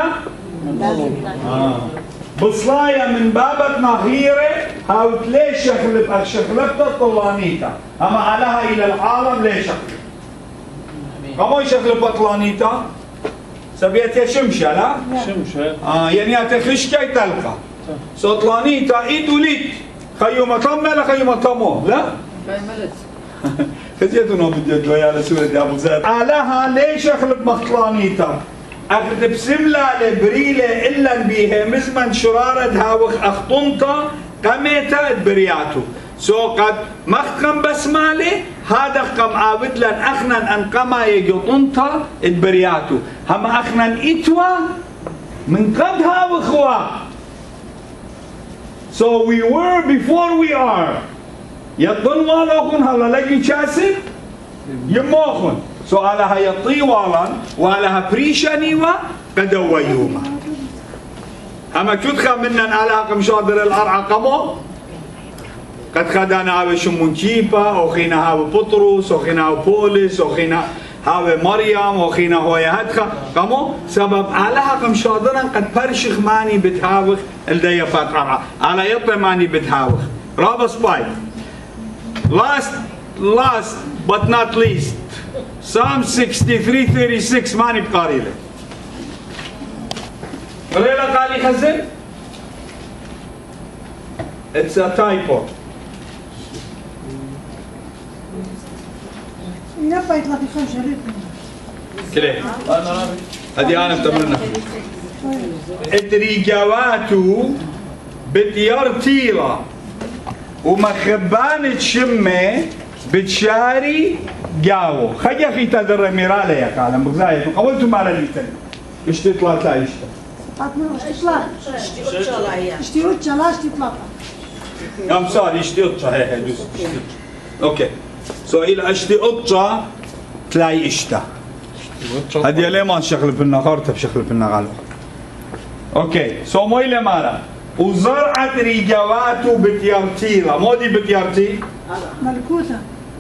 [SPEAKER 1] بصلايا من بابت نهيرة هاوت ليش شخلبتا طلانيتا أما علىها إلى العالم ليش شخلب كما يشخلب طلانيتا سبيتها شمشة لا
[SPEAKER 12] شمشة
[SPEAKER 1] يعني هتخش كي تلقى سطلانيتا إيدو ليت خيوم طمة لا خيوم طمو لا خزيتنا بدي على سورة أبو زيد علىها ليش أخلب مخطلانيتا أخذ بسملة لبريلة إلا بيها مزمن شرارة هاوخ أخطنتا قميتا برياتو سو قد مخقم بسمالي هذا قم عابد لن أخنا أن قما يجطنتا برياتو هم أخنا إتوا من قد هاوخوا So we were before we are. يطن والوخن هلا لقي شاسب يموخن سو علىها يطي والان وعلىها بريشانيوا قدوا يوما اما كتخا منن علىها قمشادر الارعى قمو قد خدانا هاوي شمونشيبا وخينا هاوي بطرس وخينا هاوي بولس وخينا هاوي مريم وخينا هوي هدخا قمو سبب علىها قمشادرا قد برشخ ماني بتهاوخ الديا فاتعا على يطي ماني بتهاوخ رابس باي Last but not least, Psalm 63:36 ماني بقاري له. قريلا قالي خزن؟ It's a typo.
[SPEAKER 6] يبقى يطلع في 5 شريط.
[SPEAKER 1] كليه. هذه أنا بتمرنا. الرجواتو بتيارتيلا ومخبان تشمه بتشاري جاو خجا في تدر ميراله يا كلام بغزايه قولتوا مال الليتن ايش تطلع تلاقي ايش
[SPEAKER 6] اشتيوت شلاش تطلع
[SPEAKER 1] I'm sorry اشتيوت هي اوكي سو الى اشتيوت تلاقي اشتا هذه ليه ما نشغل في النهار بشغل في النهار اوكي سو مو الى مالا وزرعت رجواته بتيارتيلا مودي بتيارتي
[SPEAKER 6] ملكوتة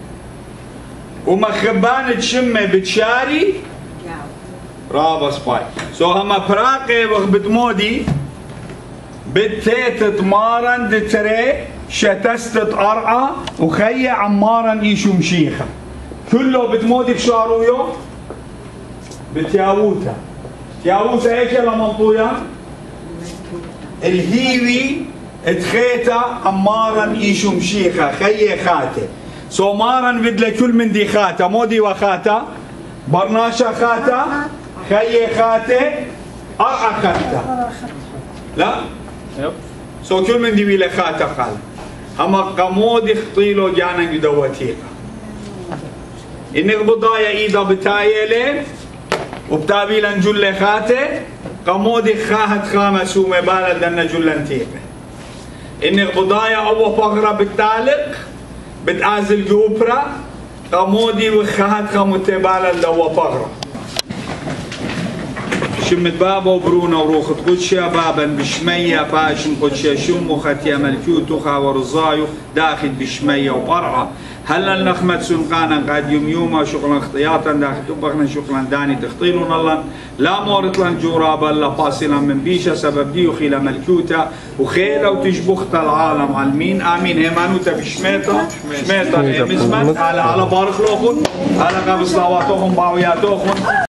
[SPEAKER 1] ومخبان تشمه بتشاري رابس باي سو هما براقي بتمودي بتيت تمارن دتري شتستت أرعى وخي عمارا إيشو مشيخة كله بتمودي بشارويو بتياووتا تياووتا ايش يلا منطويا الهيوي اتخيتا عمارا إيشو مشيخة خي خاتي سومارا بدل كل من دي خاتا مودي وخاتا برناشا خاتا خي خاتي أرعى خاتا لا سو كل من دي بيلا خاتا قال أما قمود اخطيلو جانا يدوتيقا إنك بضايا إيدا بتايلة وبتابيلا جل خاتي قمود خاهت خامس ومبالا دنا جلن تيقا إنك بضايا أو بغرة بالتالق بتعازل جوبرا قمودي وخاهت خامتبالا دوا بغرة شمت بابا وبرونا وروخت قدشة بابا بشمية فاشم قدشة شم وختيا ملكيو تخا ورزايو داخل بشمية وقرعة هلا النخمة سنقانا قاد يوم شغلا اختياطا داخل تبغنا شغلا داني تخطيلون الله لا مورت لن جورابا لا فاصلا من بيشة سبب ديو خيلا ملكيوتا وخيلا وتشبخت العالم عالمين امين هيمانوتا بشميتا شميتا مزمت على بارخ لوخن على قبل صلواتهم باوياتوخن